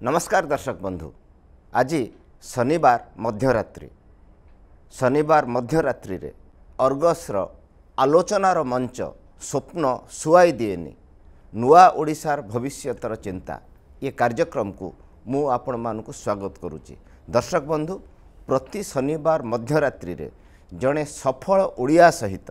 नमस्कार दर्शक बंधु। आज शनिवार मध्यरात्रि रे अर्गसर आलोचनार मंच स्वप्न सुआई दिएनी नुआ ओडिशार भविष्यतर चिंता ये कार्यक्रम को मु आपण मानकु स्वागत करुच्ची। दर्शक बंधु, प्रति शनिवार मध्यरात्रि रे जड़े सफल ओडिया सहित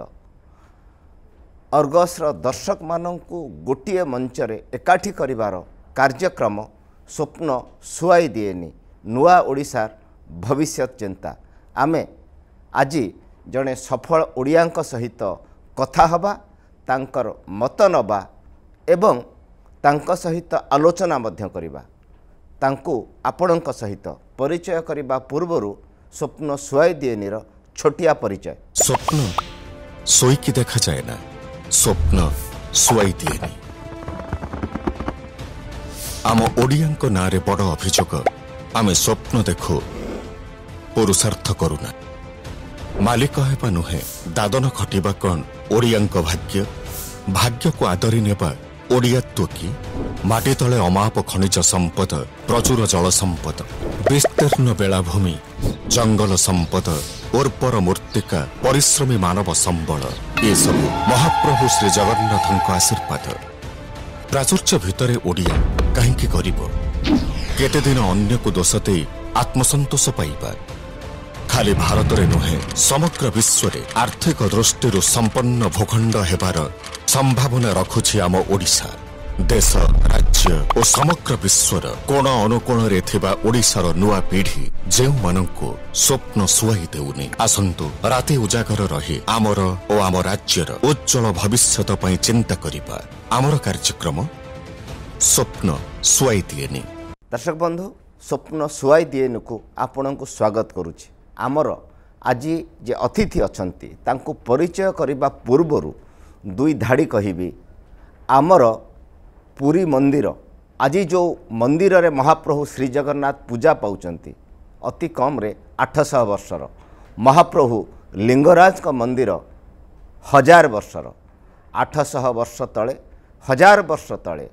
अर्गसर दर्शक मानकु गोटे मंचरे एकाठी करिवार कार्यक्रम स्वप्न सुआई दिएनी नुआ ओडिशार भविष्य चिंता। आमे आज जड़े सफल ओडियांक सहित कथा हबा, तांकर मत नबा एवं तांक सहित आलोचना मध्य करिबा। तांकु आपणक सहित परिचय करिबा पूर्वरु स्वप्न सुआई दिएनीर छोटिया परिचय। स्वप्न सोईकी देखा जाए ना, स्वप्न सुआई दिएनी। आम ओडियांक नारे बड़ अभियोग आमे स्वप्न देखु पुरुषार्थ करुना। मालिक हेबा नुहे दादन खटिबा कौन ओडियांक भाग्य। भाग्य को आदरी नेबा ओडियात्व की। माटी तले अमाप खनिज संपद, प्रचुर जल संपद, विस्तीर्ण बेलाभूमि, जंगल संपद, उर्वर मूर्तिका, परिश्रमी मानव संबल, ये सब महाप्रभु श्री जगन्नाथ आशीर्वाद। प्राचुर्य भितरे ओडिया कहीं गरीब केते दिन अन्य को दोष दे आत्मसंतोष पाइबा। खाली भारत रे नुहे समग्र विश्व रे आर्थिक दृष्टि संपन्न भूखंड हेबार संभावना रखुछि आम ओडिशा। देश राज्य और समग्र विश्वर कोण अनुकोण रे थिबा ओडिशार नुआ पीढ़ी जे मानकु स्वप्न सुआई देउनी। आसंतु राति उजागर रही आमर और आम राज्यर उज्जवल भविष्यत पई चिंता करिबा। आमर कार्यक्रम स्वप्न सुआई दिएनी। दर्शक बंधु, स्वप्न सुआई दिएनी को आपणक स्वागत करुछि। आमर आज जे अतिथि अछंती तांको परिचय करिबा पूर्वरु दुई धाड़ी कहिबी। आमर पुरी मंदिर आज जो मंदिर रे महाप्रभु श्री जगन्नाथ पूजा पाउचंती अति कम रे 800 वर्षर। महाप्रभु लिंगराज का मंदिर 1000 वर्षर। 800 वर्ष तले 1000 वर्ष तले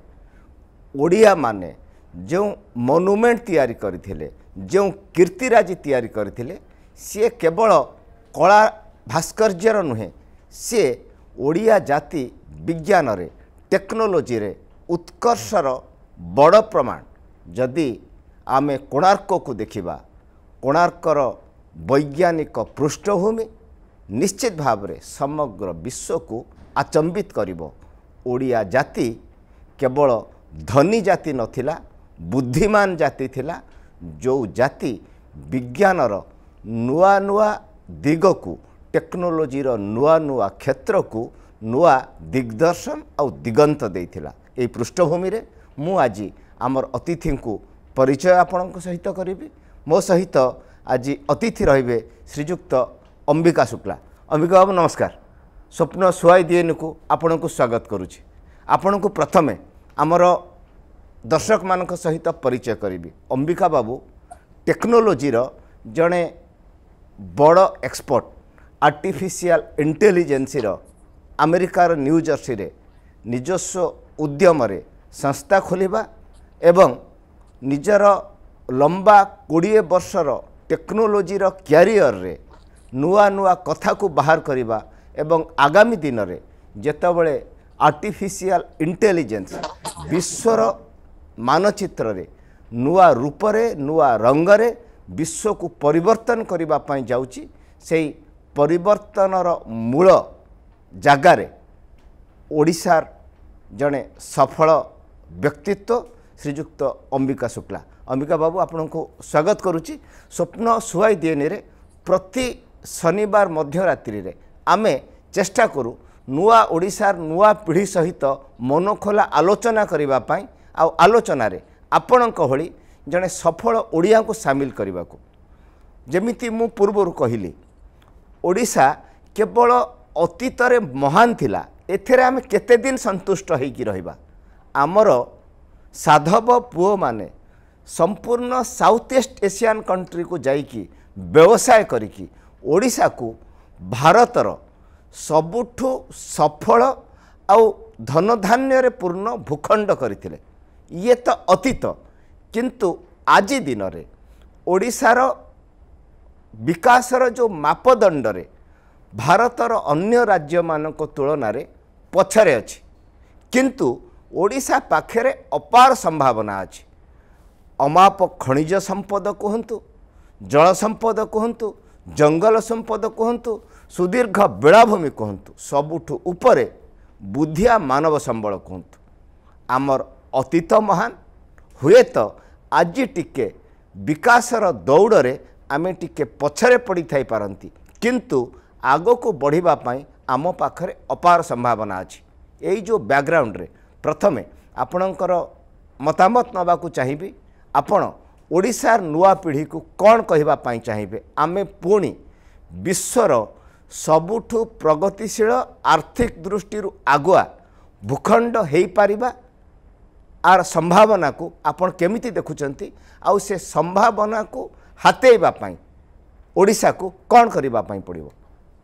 ओडिया माने जो मोनुमेंट तैयारी करथिले, जो कीर्तिराज तैयारी करथिले, सी केवल कला भास्कर्यर नुहे, सी ओडिया जाति विज्ञान रे टेक्नोलोजी रे उत्कर्षर बड़ प्रमाण। जदि आमे कोणार्क को देखिबा, कोणार्कर वैज्ञानिक पृष्ठभूमि निश्चित भाव रे समग्र विश्व को आचंबित करिवो। ओडिया जाति केवल धनी जाति नथिला, बुद्धिमान जाति थिला, जो जाति विज्ञानर नुआ नुआ दिग को, टेक्नोलोजी नुआ नुआ क्षेत्र को नुआ दिग्दर्शन और दिगंत देथिला। ए पृष्ठभूमि रे मु आज आमर अतिथि को परिचय आपण सहित करी। मो सहित आज अतिथि रहिबे श्रीजुक्त अंबिका शुक्ला। अंबिका बाबू नमस्कार। स्वप्न सुआई दिएनी को आपण को स्वागत करुछि। आपण को प्रथमे आमर दर्शक मानक सहित परिचय करी। अंबिका बाबू टेक्नोलोजी जड़े बड़ एक्सपर्ट, आर्टिफिशियल इंटेलिजेंस अमेरिकार न्यू जर्सी रे निजस्व उद्यम रे संस्था खोलिबा एवं निजर लंबा 20 वर्षर टेक्नोलोजी क्यारियर रे नुआ नुआ कथा को बाहर करिबा एवं आगामी दिन रे जेतबळे आर्टिफिशियल इंटेलिजेंस विश्वर मानचित्र रे नुआ रूप रे नुआ रंग रे विश्व को परिवर्तन करिबा पई जाउची। सेही परिवर्तनर मूल जागारे ओडिशार जड़े सफल व्यक्तित्व श्रीजुक्त अंबिका शुक्ला। अंबिका बाबू आपको स्वागत करुच्ची। स्वप्न सुआई दिएनी रे प्रति शनिवार मध्यरात्रि रे आमे चेष्टा करू नुआ ओडिशार नुआ पीढ़ी सहित मनखोला आलोचना करिबा पई आ आलोचना रे आपणक भली जड़े सफल ओडिया को सामिल करने को। जमिति मु पूर्वर कहली ओडिशा केवल अतीत रे महान थिला, एथेरे आमे केते दिन संतुष्ट होइकी रहिबा। आमर साधव पुओ माने संपूर्ण साउथ ईस्ट एशियन कंट्री को जाइकी व्यवसाय करिकी ओडिशा को भारतर सबुठु सफल आउ धनधान्य रे पूर्ण भूखंड करथिले। ये तो अतीत, किंतु आज दिन में ओडिशार विकासर जो मापदंड रे भारतर अन्य राज्य मानक तुलन में पछरे अछि किंतु ओडिशा पाखरे अपार संभावना अछि। अमाप खनिज संपद कहतु, जल संपद कहतु, जंगल संपद कहतु, सुदीर्घ बेलाभूमि कहतु, सबुठु उपरे बुद्धिया मानव संबल कहतु। आमर अतीत महान हुए तो आज टिके विकासर दौड़े आमे टिके पछरे पड़ी थाई पारंती किंतु आगो को बढ़िबा पाई आम पाखरे अपार संभावना अछि। एई जो बैकग्राउंड रे प्रथमे आपणकर मतामत नबाकू चाहिए। आपण ओडिशार नुआ पीढ़ी को कौन कहबा पाई चाहिए? आमे पुणी विश्वर सबुठु प्रगतिशील आर्थिक दृष्टि आगुआ भूखंड हो पारिबा आर संभावना को आपण केमिति देखुचंती आउ से संभावना को हातेबा पाई ओडिशा को कौन करबा पाई पड़िबो?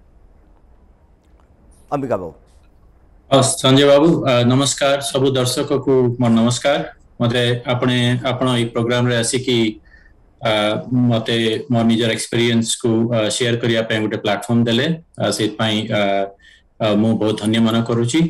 अंबिका बाबू। संजय बाबू नमस्कार। सबु दर्शक को मोर नमस्कार। मते आपण ई प्रोग्राम रे आसी कि मते मोर निजर एक्सपीरियंस को शेयर करिया पे गोटे प्लेटफॉर्म देले से पई मु बहुत धन्य मन करूची।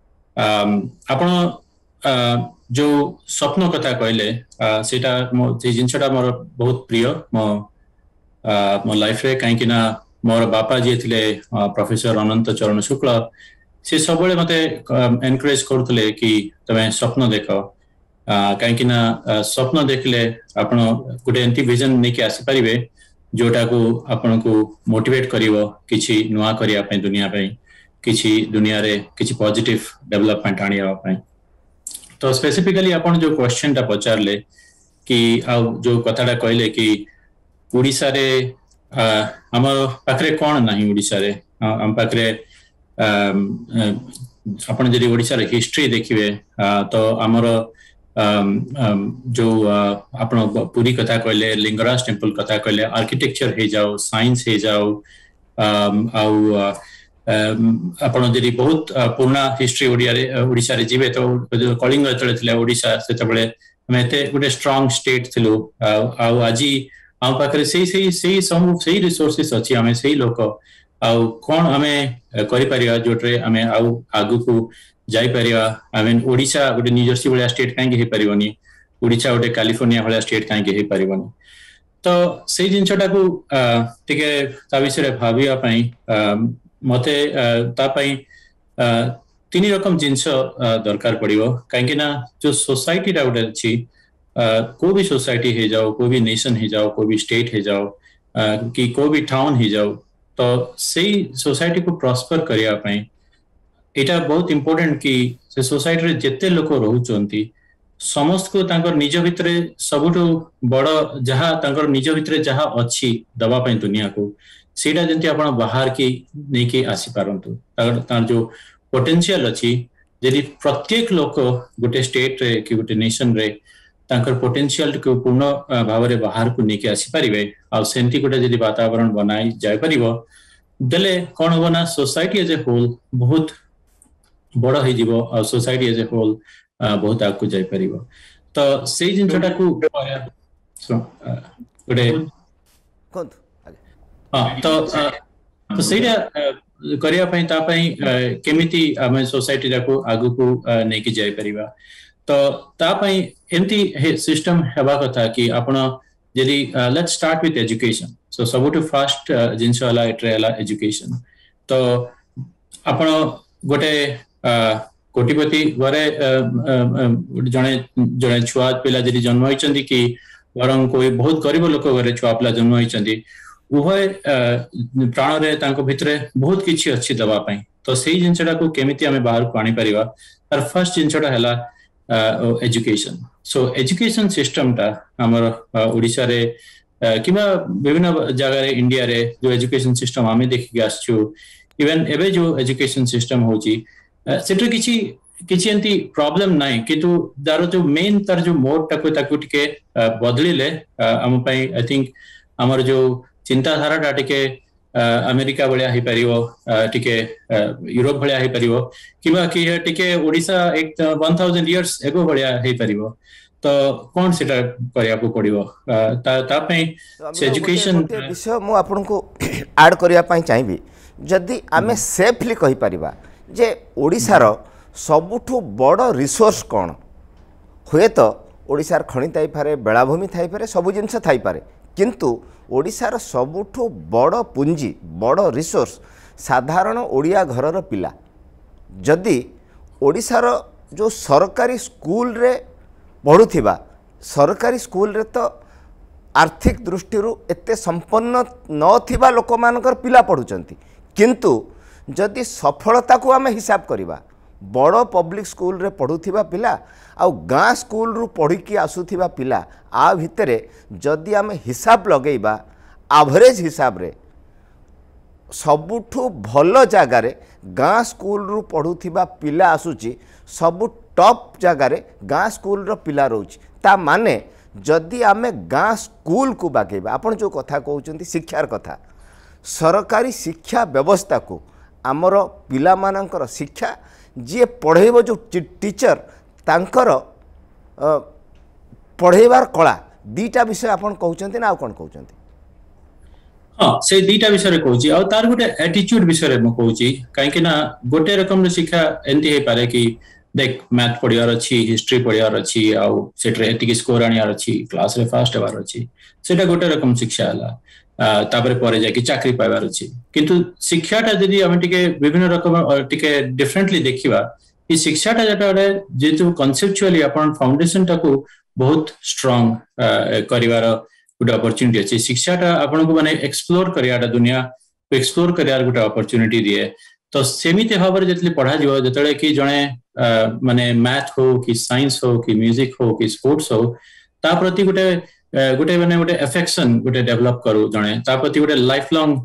आपण जो स्वप्न कथा कहले सेटा जे जिनछटा मोर बहुत प्रिय मो लाइफ रे काहे कि ना मोर बापा जी थिले प्रोफेसर अनंत चरण शुक्ल से सब मते एनकरेज करथले कि तमे स्वप्न देख कहीं स्वप्न देखले आपण गोटे एंती विजन नहीं कि आसी पारिबे जोटा को आपण को मोटिवेट करिवो किछि नुआ करिया पे दुनिया पे किछि दुनिया रे किछि पॉजिटिव डेवलपमेंट आनिया पे। तो स्पेसिफिकली आपण जो क्वेश्चन टा पचारले कि आ जो कथाटा कहले कि ओडिसा रे हमर पाखरे कोन नाही ओडिसा रे हम पाखरे आपण जदि ओडिसा रे हिस्ट्री देखिबे तो हमर जो आपण पूरी कथा कहले लिंगराज टेम्पल कथा कहले आर्किटेक्चर हे जाओ साइंस हे जाओ आपण जदि बहुत पुराना हिस्ट्री ओडिसा रे जीवे तो कलिंग तळे थिले ओडिसा सेते बेले हम एते गोटे स्ट्रांग स्टेट थिलु आज हम पाखरे सही रिसोर्सेस अछि हमें सही लोक आउ कौन हमें करि परिया जोट्रे हमें आउ आगु को जाई परिया हमें ओडिसा गोटे न्यूजर्सी वाला स्टेट काहे हे परिवनी ओडिसा गोटे कैलिफोर्निया वाला स्टेट काहे हे परिवनी। तो सेही जिनछटा को टिके ता विषय रे भाबिया पई मते ता पई तीन रकम जिनस दरकार पड़िवो काहे ना जो सोसाइटी रा गोटे अछि को भी सोसाइटी हे जाओ को भी नेशन हे जाओ को भी स्टेट हे जाओ कि को भी टाउन हे जाओ तो सही सोसाइटी को प्रॉस्पर करिया पई एटा बहुत इंपोर्टेंट कि से सोसाइटी रे जेते लोक रहउचंती समस्त को तांकर निज भितरे सबुठो बड़ जहा तांकर निज भितरे जहा अछि दबा पई दुनिया को सेटा जंती आपण बाहर की नै के आसी पारंतु तार जो पोटेंशियल अछि यदि प्रत्येक लोक गोटे स्टेट रे कि गोटे नेशन रे तांकर पोटेंशियल को पूर्ण भाव रे बाहर को नेके आसी परिबे आ सेंती गोटे जदि वातावरण बनाई जाय परिबो देले कोन हो ना सोसाइटी एज ए होल बहुत बड़ हो जीवो और सोसाइटी एज ए होल बहुत आगु जाय परिबो। तो सेही जिनछटा को गोटे तो सेटा करिया पई ता पई केमिति हम सोसाइटी को आगु को नेकी जाय परिबा। तो ता पई एंती सिस्टम हेबा कथा कि आपण यदि let's start with education. So सबुठु फास्ट जिनस वाला एट्रेला एजुकेशन। तो आपण गोटे कोटिपति घरे जने जने छुआ पिला जदि जन्म होइचंदी कि वरम कोई बहुत गरीब लोक घरे छुआ पिला जन्म होइचंदी उभय प्राण रे तांको भितरे बहुत किछि अछि दबा पई। तो सेही जिनसटा को केमिति हमें बाहर को आनी परिबा तार फर्स्ट जिनसटा हला एजुकेशन। सो एजुकेशन सिस्टम टा हमर ओडिसा रे किबा विभिन्न जगह रे इंडिया रे जो एजुकेशन सिस्टम हमें देखि आछू इवन एबे जो एजुकेशन सिस्टम होची सेटर किछि एंती प्रॉब्लम नाही किंतु दारो जो मेन तार जो मोड ताकू टिके बदलिले हम पई आई थिंक हमर जो चिंताधारा टा टिके अमेरिका भलिया हे परिवो टिके यूरोप भलिया हे परिवो किबा कि टिके ओडिसा एक 1000 इयर्स एगो भलिया हे परिवो। तो कौन सेटा करिया को पड़िबो ता पई से एजुकेशन विषय मु आपन को ऐड करिया पई चाहिबी जदि आमे सेफली कहि परिबा जे ओडिसार सबुठु बड़ रिसोर्स कौन हुए तो ओडिसार खनि थाई पारे बेलाभूमि थाई पारे सब जिनस थाई पारे किंतु ओडिसार सबुठु बड़ पुंजी बड़ रिसोर्स साधारण ओडिया घरर पिला जदि ओडिसार जो सरकारी स्कूल रे पढ़ुथिबा सरकारी स्कूल रे तो आर्थिक दृष्टि एते संपन्न नथिबा लोक मानकर पिला पढ़ुचंती किंतु जदि सफलता को आमे हिसाब करिबा बड़ पब्लिक स्कूल रे पढ़ुथिबा पिला आउ गाँ स्कूल रु पढ़िकी आसुथिबा पिला आ भितरे जदि आमे हिसाब लगेइबा एवरेज हिसाब रे सबुठु भल जगार गाँ स्कूल रु पढ़ुथिबा पिला आसुची सबु टॉप जगार गाँ स्कूल रो पिला रोच ता माने जदि आमे गाँ स्कूल को बागेबा आपण जो कथा कहउचंती शिक्षार कथा सरकारी शिक्षा व्यवस्था को आमर पिला मानकर शिक्षा जी पढ़ेब जो टीचर तांकर पढ़ेबार कला दीटा विषय आपण कहउचंती ना कोन कहउचंती हाँ से दीटा विषय कहूँ आ तार गोटे एटीट्यूड विषय में कहूँ कहीं गोटे रकम शिक्षा एमती हो पारे कि देख मैथ पढ़ियार अच्छी हिस्ट्री पढ़ियार अच्छी आउे स्कोर आनियार अच्छी क्लास रे फास्ट होबार अच्छी सेटा गोटे रकम शिक्षा है तापर पर जाकि चाकरी पाइबार अच्छी किंतु शिक्षाटा जदि आम टिके विभिन्न रकम टिके डिफरेंटली देखिबा कि शिक्षाटा जेटा जेतु कन्सेप्चुअली आपण फाउंडेशन टाको बहुत स्ट्रांग करिवार गोटे अपॉर्चुनिटी अच्छी शिक्षाटा आपण को माने एक्सप्लोर करियाटा दुनिया को एक्सप्लोर करियार गोटे अपॉर्चुनिटी दिए तो सेमिति भाव में जितले पढ़ा जिवो जतले कि जणे माने मैथ हो कि साइंस हो कि म्यूजिक हो कि स्पोर्ट्स हो ता प्रति गोटे गोटे माने गोटे अफेक्शन गोटे डेवलप करू जणे ता प्रति गोटे लाइफ लॉन्ग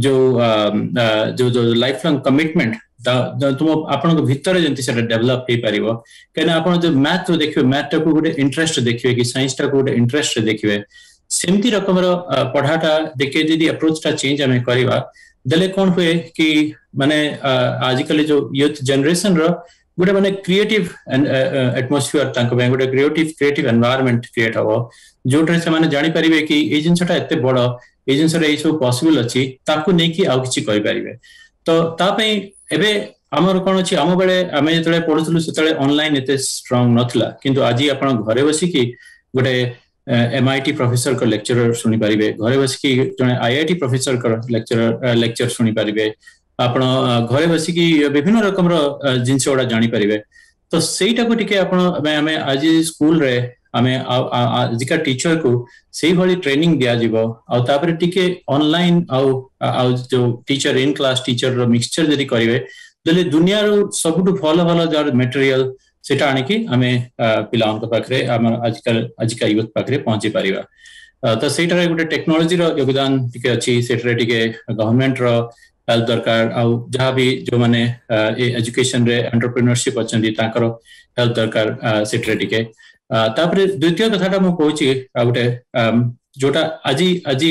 जो लाइफ लॉन्ग कमिटमेंट तुम आपण भीतर जंती सेटा डेवलप हे परिबो केना आपण जो मैथ तो देखिबे मैथ टाको गोटे इंटरेस्ट देखिबे कि साइंस टाको गोटे इंटरेस्ट देखिबे सेमती रकम पढ़ाटा देखे जदि अप्रोचटा चेंज आम करवा देले कौन हुए कि माने आजिकल जो यूथ जनरेशन रो गोटे माने क्रिएटिव एटमॉस्फेयर तांको पे गोटे क्रिएटिव एनवायरनमेंट क्रिएट हो जोटे से माने जानि परिबे कि ए जिंसटा एते बड़ ए जिंसटा ए सब पॉसिबल अछि ताको नै कि आउ किछि करि परिबे तो ता पे एबे हमर कोन अछि हम बेले आमे जतले पढुथलु सेतले ऑनलाइन एते स्ट्रांग नथला किंतु आजि आपण घरे बसी कि गोटे MIT प्रोफेसर को लेक्चरर सुनी पारिबे घरे बसी जने IIT प्रोफेसर को लेक्चर सुनी पारिबे आपण घरे बसी विभिन्न रकम जिनस गुड़ा जानी पारिबे तो सेटा को टिके आपण हमें आज स्कूल रे हमें आजिका टीचर को सेही भली ट्रेनिंग दिया जिवो आ तापर टिके ऑनलाइन आ जो टीचर इन क्लास टीचर रो मिक्सचर जदी करिवे दले दुनिया रो सबुटु भलो भलो जार मटेरियल सेटा आनिकी आमे पिलान को पाखरे आजिका युवक पाखरे पहुंची पारिबा तो सेटा गोटे टेक्नोलोजी रो योगदान टिके अछि सेटा टिके गवर्नमेंट रो हेल्प दरकार आ जहाँ भी जो माने एजुकेशन रे एंटरप्रेन्योरशिप अछंती ताकर हेल्प दरकार सेटा टिके तापर द्वितीय कथाटा मु कहूची गोटे जोटा आजी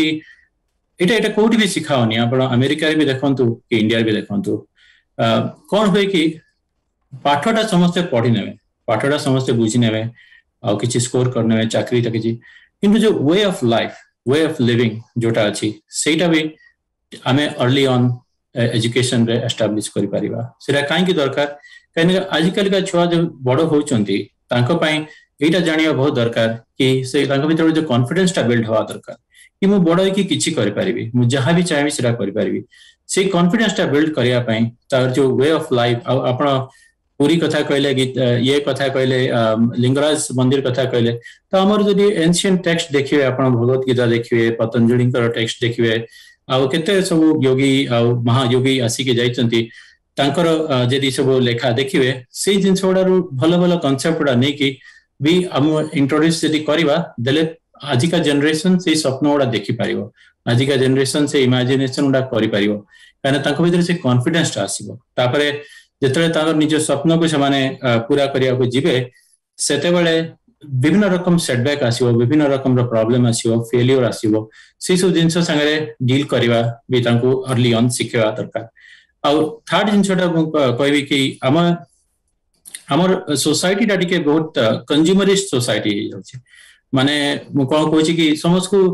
एटा कोठी भी सिखाओनी आपण अमेरिका रे भी देखंतु कि इंडिया रे भी देखंतु कौन हुए कि पाठटा समस्ते पढ़ी नेबे पाठटा समस्ते बुझी नेबे आ किछि स्कोर करने चाकरी तक किंतु जो way of life way of living जोटा अछि सेटा भी आमे अर्ली ऑन एजुकेशन रे एस्टैब्लिश करि परिबा सेटा काई की दरकार काई आजिकल का छुआ जो बड़ होउचंती तांको पई एटा जानिया बहुत दरकार कि से तांको भीतर जो कॉन्फिडेंस टा बिल्ड हवा दरकार कि मु बड़ कि किछि करि परिबी मु जहां भी चाहे सेटा करि परिबी से कॉन्फिडेंस टा बिल्ड करिया पई तार जो वे ऑफ लाइफ आपण पूरी कथा कहले ये कथा कहले लिंगराज मंदिर कथा कहले तो हमर जदि एंशिएंट टेक्स्ट देखिए आपण भगवत गीता देखिए पतंजलि टेक्स्ट देखिए आ केते सब योगी आ महायोगी आसिके जाइचंती तांकर जदि सब लेखा देखिए से जिंस गुडारू भलो भलो कांसेप्ट गुडा नै कि भी हम इंट्रोड्यूस जदि करबा देले आजिका जनरेशन से स्वप्न गुडा देखि पारिबो आजिका जनरेशन से इमेजिनेशन गुडा करि पारिबो काना तांको भीतर से कॉन्फिडेंस आसीबो तापरे जेतले तांकर निज स्वप्न को समाने पूरा करिया को जिबे सेते बेले विभिन्न रकम सेटबैक आसीबो विभिन्न रकम रो प्रॉब्लम आसीबो फेलियर आसीबो से सब जिंस संगे डील करबा भी तांको अर्ली ऑन सिखवा दरकार आ थर्ड जिंसटा कहबी कि हम हमर सोसाइटी टा टिके बहुत कंज्यूमरिस्ट सोसाइटी हो माने मु कोन कहूँ कि समझ को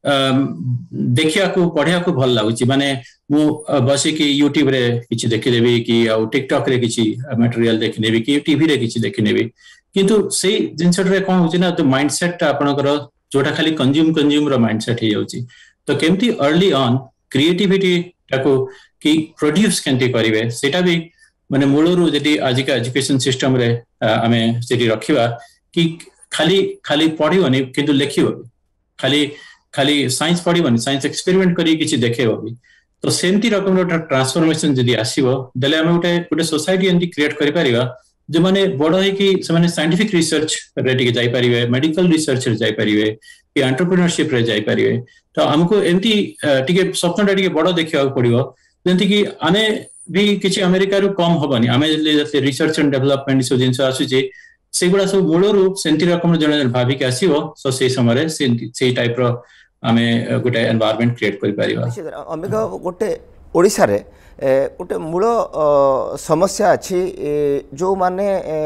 देखिया को पढ़िया को भल लागुची माने मु बसी कि यूट्यूब रे किछि देखि देबी कि आ टिकटॉक रे किछि मटेरियल देखि नेबी कि टीवी रे किछि देखि नेबी किंतु से जिंस रे कोन होची ना तो माइंडसेट आपनकर जोटा खाली कंज्यूम रो माइंडसेट हे जाउची तो केमती अर्ली ऑन क्रिएटिविटी टाको कि प्रोड्यूस केंती करिवे सेटा भी माने मूलरू जदि आज का एजुकेशन सिस्टम रे आमे सेठी रखिबा कि खाली खाली पढिबनी किंतु लेखिबो खाली खाली साइंस पढिबनी साइंस एक्सपेरिमेंट करी किछि देखेबो भी तो सेमती रकम ट्रांसफॉर्मेशन जदि आसीबो देले आमे गोटे सोसाइटी एंती क्रिएट करि परिबा जो माने बड़ है कि से साइंटिफिक रिसर्च रे टिके जाई परिबे मेडिकल रिसर्च रे जाई परिबे कि एंटरप्रेन्योरशिप रे जाई परिबे तो हमको एंती टिके स्वप्नटा टिके बड़ देखिया पड़िबो जेंति कि आमे भी किछि अमेरिका रु कम होबनी आमे जैसे रिसर्च एंड डेवलपमेंट सो जिंस आसुची सेगुडा सब मूलरू सेंती रकम जने भाबी के आसीबो सो से समय से टाइप रो आमे गोटे एनवायरनमेंट क्रिएट करि परिबा अमिक गोटे ओडिसा रे गोटे मूल समस्या अच्छी जो माने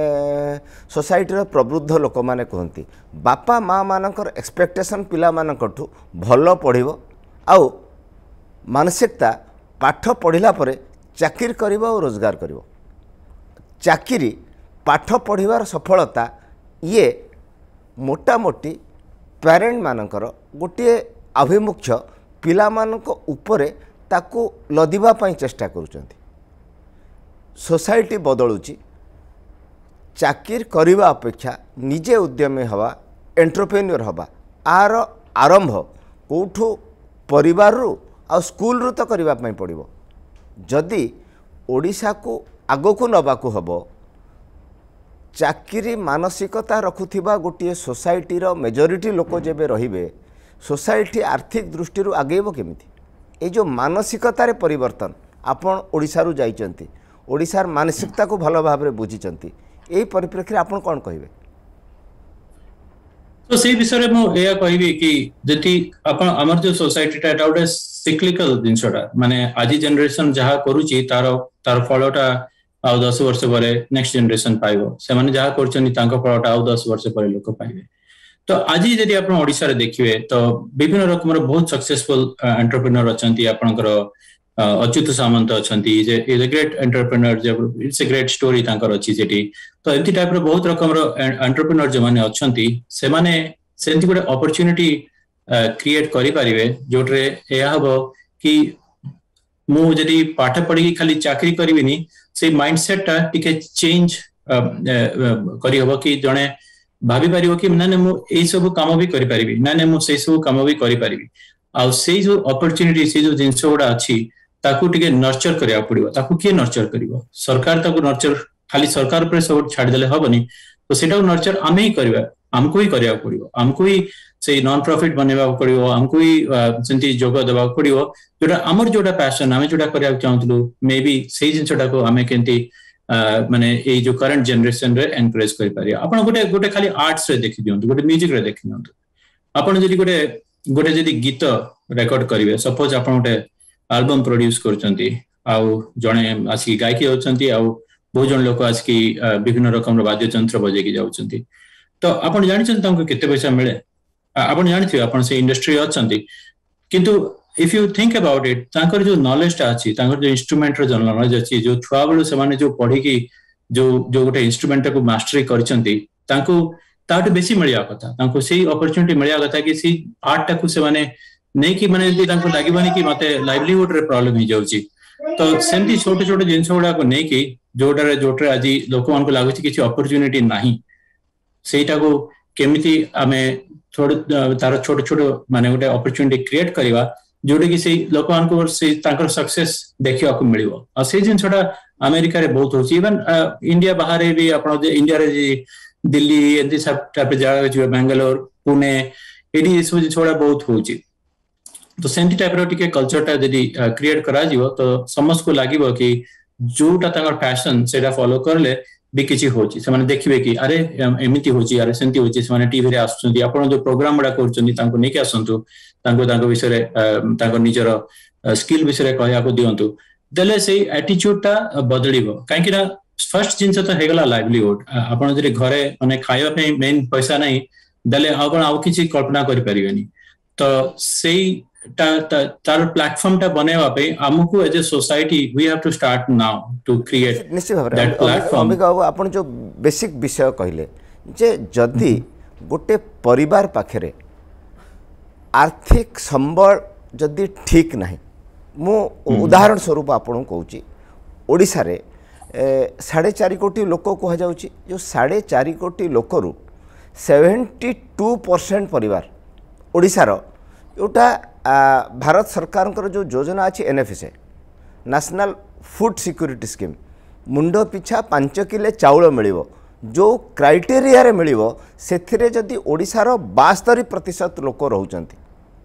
सोसाइटी प्रबुद्ध लोक माने कहती बापा माँ मानकर एक्सपेक्टेशन पिला मानकठु भल पढ़िबो आउ मानसिकता पाठ पढ़िला परे चाकरी करिबो और रोजगार करिबो चाकरी पाठ पढ़िबार सफलता ये मोटा मोटी पेरेंट मानकर गोटे आभिमुख्य पिला मानक उपरे ताकू लदिबा पाई चेष्टा करुचंती सोसाइटी बदलुची चाकरी करिबा अपेक्षा निजे उद्यमी हवा एंटरप्रेन्योर हवा आर आरंभ कोठू परिवार रु आ स्कूल रु तो करिबा पाई पड़िबो जदि ओडिशा को आगो को नबा को हबो चाकरी मानसिकता रखुथिबा गोटे सोसाइटी रो मेजॉरिटी लोक जेबे रहिबे सोसाइटी आर्थिक दृष्टि रु आगेबो केमिति ये जो मानसिकतार परिवर्तन आपण ओडिशा रु जाइचंती ओडिशार मानसिकता को भल भाव में बुझीचंती एई परिप्रेक्षी आपण कोन कहिबे तो से विषय में मु एया कहबी कि जति आपण हमर जो सोसाइटी टा एटा सिक्लिकल जिनसटा माने आजी जनरेशन जहा करूची तार फलटा आ 10 वर्ष परे नेक्स्ट जनरेशन पाइबो से माने जहा करचनी तांको फलटा आ 10 वर्ष परे लोक पाइबे तो आज जदि आपण ओडिसा रे देखिबे तो विभिन्न रकम बहुत सक्सेसफुल एंटरप्रेन्योर अछंती आपनकर अच्युत सामंत अछंती जे इज अ ग्रेट एंटरप्रेन्योर जे इट्स अ ग्रेट स्टोरी तांकर अछि जेटी तो एंती टाइप रो बहुत रकम रो एंटरप्रेन्योर जे माने अछंती से माने सेंती गोटे अपॉर्चुनिटी क्रिएट करि परिबे जोटरे एया हबो कि मु जदि पाठ पढी खाली चाकरी करबिनी से माइंडसेट टा टिके चेंज करि हबो कि जणे भाभी पारिबो कि ना मु एई सब काम भी करि परिबी ना मु से सब काम भी करि परिबी आ से जो अपॉर्चुनिटी से जो जिंस गुडा अछि ताकू टिके नर्चर करिया पड़िबो ताकू के नर्चर करिवो सरकार ताकू नर्चर खाली सरकार पर सब छाड़ देले हबनी तो सेटा नर्चर आमे ही करबा हमको ही करिया पड़िबो हमको ही से नॉन प्रॉफिट बनेबा पड़िबो हमको ही सेंती जोग देबा पड़िबो जोटा हमर जोटा पैशन हमें जोटा करिया चाहतलु मे बी से जिंसटा को हमें केंती माने ए जो करंट जनरेशन रे एनकरेज करि पारिया आपण गोटे खाली आर्ट्स रे देखि दियंतु गोटे म्यूजिक रे देखि दियंतु आपण जदि गोटे जदि गीत रेकॉर्ड करिवे सपोज आपण गोटे एल्बम प्रोड्यूस करचंती आउ जणे आसी गायकी होचंती आउ बहुत जन लोक आसी विभिन्न रकम वाद्य यंत्र बजे की जाउचंती तो आपण जानि छन तांको केते पैसा मिले आपण जानिथि आपण से इंडस्ट्री अछंती किंतु if you think about it तांकर जो नॉलेज टा अछि तांकर जो इंस्ट्रूमेंट रो नॉलेज अछि जो छुआ बेलु से माने जो पढी की जो गोटे इंस्ट्रूमेंट को मास्टरी करचंती तांको ताट बेसी मिलिया कथा तांको सेही अपॉर्चुनिटी मिलिया कथा कि सी आर्ट टा को से माने नै कि माने जदि तांको लागिबनी कि मते लाइवलीहुड रे प्रॉब्लम ही जाउची तो सेंती छोटे छोटे जिंस गुडा को नै कि जोटरे आज लोक मान को लागुची किछि अपॉर्चुनिटी नाही सेटा को केमिति आमे थोड़ तार छोटे छोटे माने गोटे अपॉर्चुनिटी क्रिएट करबा जोटे कि से लोक मान को से तांकर सक्सेस देखिया को मिलिवो आ से जिंसटा अमेरिका रे बहुत होची इवन इंडिया बाहर भी आपण इंडिया रे दिल्ली एंती सब टाइप जगह जो बेंगलोर पुणे एडी सब छोड़ा बहुत होची तो सेंटी टाइप रो टिके कल्चर टा जदी क्रिएट करा जीवो तो समस्त को लागिवो कि जोटा तांकर पैशन सेटा फॉलो करले भी किछि होची से माने देखिबे कि अरे एमिति होची अरे सेंती होची से माने टीवी रे आसुचंती आपण जो प्रोग्राम बडा करचंती तांको नेके आसंतु तांको विषय रे तांको निजर स्किल विषय रे कहया को दियंतु देले से एटीट्यूड टा बदलिबो काहे कि ना फर्स्ट जिनस तो हेगला लाइवलीहुड आपण जरे घरे माने खाଇବା ପାଇଁ मेन पैसा नहीं दले आपण आउ किछि कल्पना करि परिबेनी तो सेई तार प्लेटफॉर्म टा बनेवा पे हमकु as a society we have to start now to create निश्चित भाव दैट प्लेटफॉर्म। अमिका बाबू आपण जो बेसिक विषय कहले जे जदि गोटे परिवार पाखरे आर्थिक संबल जदि ठीक नहीं मु उदाहरण स्वरूप आपण कहूची ओडिसा रे 4.5 कोटी लोक कह जाउची जो 4.5 कोटी लोकरु 72% परिवार ओडिसा रो योटा भारत सरकार जो योजना अच्छी NFSA national food security scheme मुंड पिछा 5 किले चाउल मिलिबो जो क्राइटेरिया रे मिलिबो सेथिरे जदि ओडिसा रो 72% लोक रहउचंती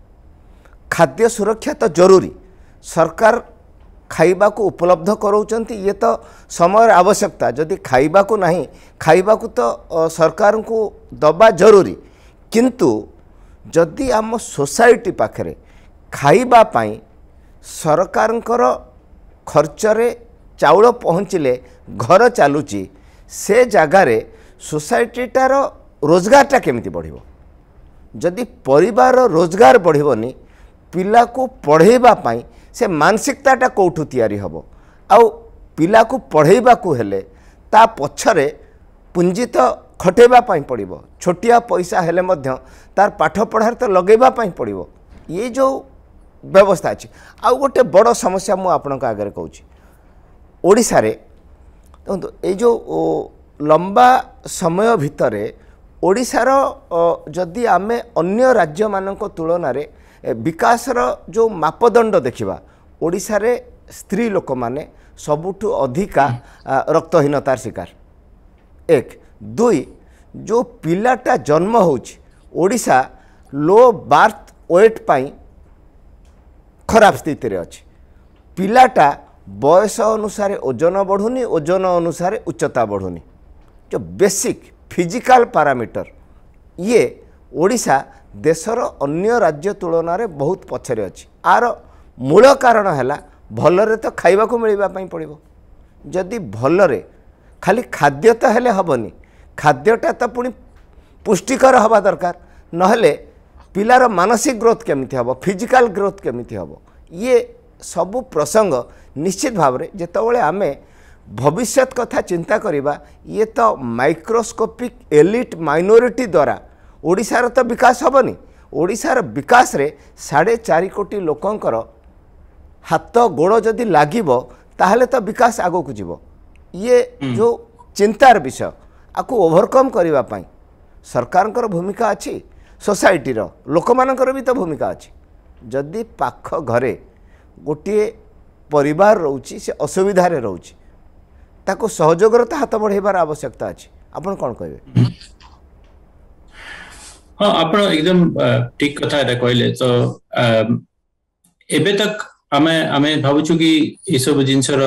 खाद्य सुरक्षा तो जरूरी सरकार खाइबा को उपलब्ध कराउचंती ये तो समय आवश्यकता जदि खाइबा को नहीं खाइबा को तो सरकार को दबा जरूरी किंतु जदि आम सोसाइटी पाखरे खाइबा पाई सरकारंकर खर्चरे चाउल पहुँचले घर चलुची से जगार सोसाइटीटार रोजगारटा केमिति बढ़िबो जदि परिवार रोजगार बढ़िबोनी पिला को पढ़ेबा पाई से मानसिकताटा कोठु तैयारी हबो आउ पिला को पढ़ेबा को हेले ता पछरे पुंजी तो खटेबा पाई पड़िबो छोटिया पैसा हेले मध्य तार पाठ पढ़ार तो लगेबा पाई पड़िबो ये जो व्यवस्था अछि आ गोटे बड़ समस्या मु आपनक आगे कहूची ओडिसा रे देखो ये जो लंबा समय भितरे ओडिसार जदि आमे अन्य राज्य मानक तुलना रे विकासर जो मापदंड देखिबा ओडिसा रे स्त्री लोक माने सबुठु अधिका रक्तहीनतार शिकार एक दुई जो पिलाटा जन्म होउची ओडिसा लो बार्थ वेट पाई खराब स्थिति रे अछि पिलाटा बयस अनुसार ओजन बढ़ुनी ओजन अनुसार उच्चता बढ़ुनी जो बेसिक फिजिकल पैरामीटर ये ओडिसा देशर अन्य राज्य तुलन में बहुत पछरे अछि आर मूल कारण है भलरे तो खाइबा को मिलवा पड़ो जदि भलरे खाली खाद्य तो हेले हबनी खाद्यटा तो पुणी पुष्टिकर हवा दरकार नहले पिलार मानसिक ग्रोथ केमिति हबो फिजिकल ग्रोथ केमिति हबो ये सबु प्रसंग निश्चित भाव में जेतबेले आमे भविष्यत कथा चिंता करिबा ये तो माइक्रोस्कोपिक एलिट माइनॉरिटी द्वारा ओडिशार तो विकास हबनी ओडिशार विकास रे 4.5 कोटी लोकंकर हाथ गोड़ जदि लागिबो ताहले तो विकास आगो को जीवो ये जो चिंतार विषय आकु ओवरकम करिबा पाई सरकारंकर भूमिका अछि सोसाइटी रो लोक मानकर भी तो भूमिका अछि जदि पाख घरे गोटे परिवार रोची से असुविधा रे रोची ताको सहयोगर तो हाथ बढ़ेबार आवश्यकता अछि आपण कोन कहबे हाँ आपण एकदम ठीक कथा एटा कहले तो एबे तक आमे भाबुछु कि ए सब जिंसर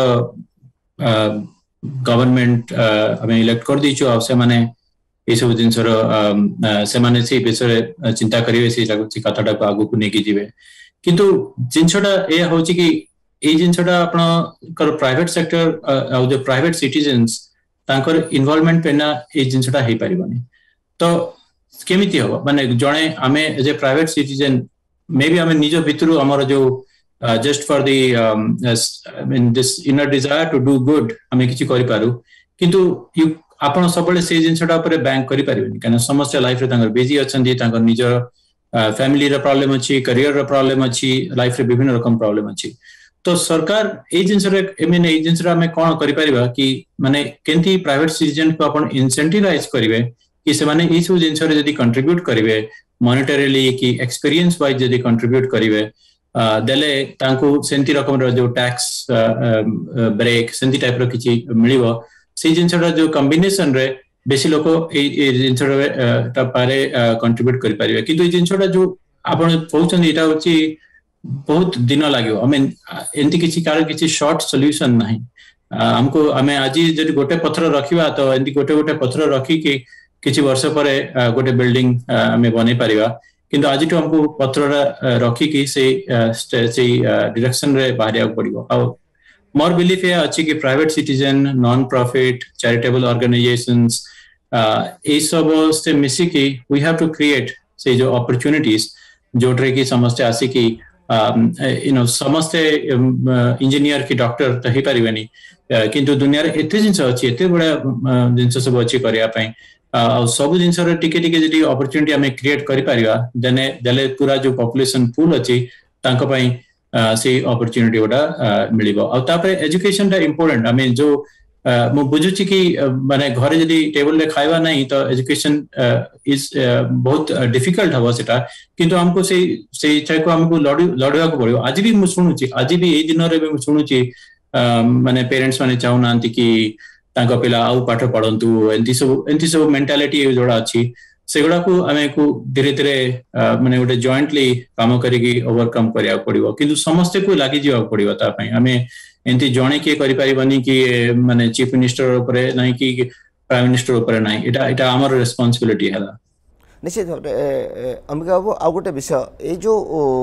गवर्नमेंट आमे इलेक्ट कर दिछु आ से माने ए सब जिंसर से माने से विषय चिंता करिवे से कथाटा को आगु को नेकी जिवे किंतु जिंसटा ए होची कि ए जिंसटा आपण कर प्राइवेट सेक्टर आ जो प्राइवेट सिटीजन्स तांकर इन्वॉल्वमेंट पेना ए जिंसटा हे परिबनी तो केमिति हो माने जणे आमे as a private citizen maybe आमे निज भितरु हमर जो just for the I mean this inner desire to do good आमे किछि करि पारु किंतु आपण सबले से जिंसटा ऊपर बैंक करि परिबनी काना समस्या लाइफ रे तांगर बिजी अछंदी तांगर निज फैमिली रे प्रॉब्लम अछि करियर रे प्रॉब्लम अछि लाइफ रे विभिन्न रकम प्रॉब्लम अछि तो सरकार ए जिंस रे एमिन ए जिंस रे आमे कोन करि परिबा कि माने केंती प्राइवेट सिटीजन को आपण इंसेंटिवाइज करिवे कि से माने ई सब जिंस रे जदी कंट्रीब्यूट करिवे मॉनेटरीली कि एक्सपीरियंस वाइज जदी कंट्रीब्यूट करिवे देले तांको सेंती रकम रो जो टैक्स ब्रेक सेंती टाइप रो किछि मिलिवो से जिंस रो जो कॉम्बिनेशन रे बेसी लोक ए जिंस रे ता पारे कंट्रीब्यूट करि परिवे किंतु ए जिंस रो जो आपण कहउछन एटा होछि बहुत दिन लागो आई मीन एंती किछि कार किछि शॉर्ट सॉल्यूशन नाही हमको हमें आज जदि गोटे पत्थर रखिबा तो एंती गोटे गोटे पत्थर रखी कि किछि वर्ष परे गोटे बिल्डिंग हमें बनै परिबा किंतु आज तो हमको पत्थर रखी कि से डायरेक्शन रे बाहरिया पड़िबो आ मोर बिलीफ ये अच्छी कि private citizen non profit charitable organisations ए सब से मिसिकी वी हैव टू क्रिएट से जो अपॉर्चुनिटीज जोट्रे की समस्या आसी कि समस्ते इंजीनियर की डॉक्टर तो ही परिवेनी किंतु दुनिया रे एते जिंस अछि एते बड़ा जिंस सब अछि करिया पई सब जिंस रे टिके टिके जदी अपॉर्चुनिटी हमें क्रिएट करि परिवा देले पूरा जो पॉपुलेशन पूल अछि तांको पई से अपॉर्चुनिटी ओडा मिलिबो आ तापर एजुकेशन टा इंपोर्टेंट आई मीन जो मु बुझुची कि माने घरे जदी टेबल ले खाइबा नहीं तो एजुकेशन इज बहुत डिफिकल्ट हबो सेटा किंतु हमको से इच्छा को हमको लड़वा को पड़ियो आज भी मु सुनुची आज भी ए दिन रे मु सुनुची माने पेरेंट्स माने चाहू नांती कि तांको पिला आउ पाठ पढंतु एंती सब मेंटालिटी जोड़ा अछि सेगुड़ा को आमे को धीरे धीरे माने गोटे जॉइंटली काम करिकी ओवरकम करिया पड़ियो किंतु समस्त को लागि जिवा पड़ियो ता पई आमे एंती जणे के करि परिबनी कि माने चीफ मिनिस्टर ऊपर नाही कि प्राइम मिनिस्टर ऊपर नाही एटा हमर रिस्पांसिबिलिटी हला निश्चित अंबिका बाबू आ गोटे विषय ये जो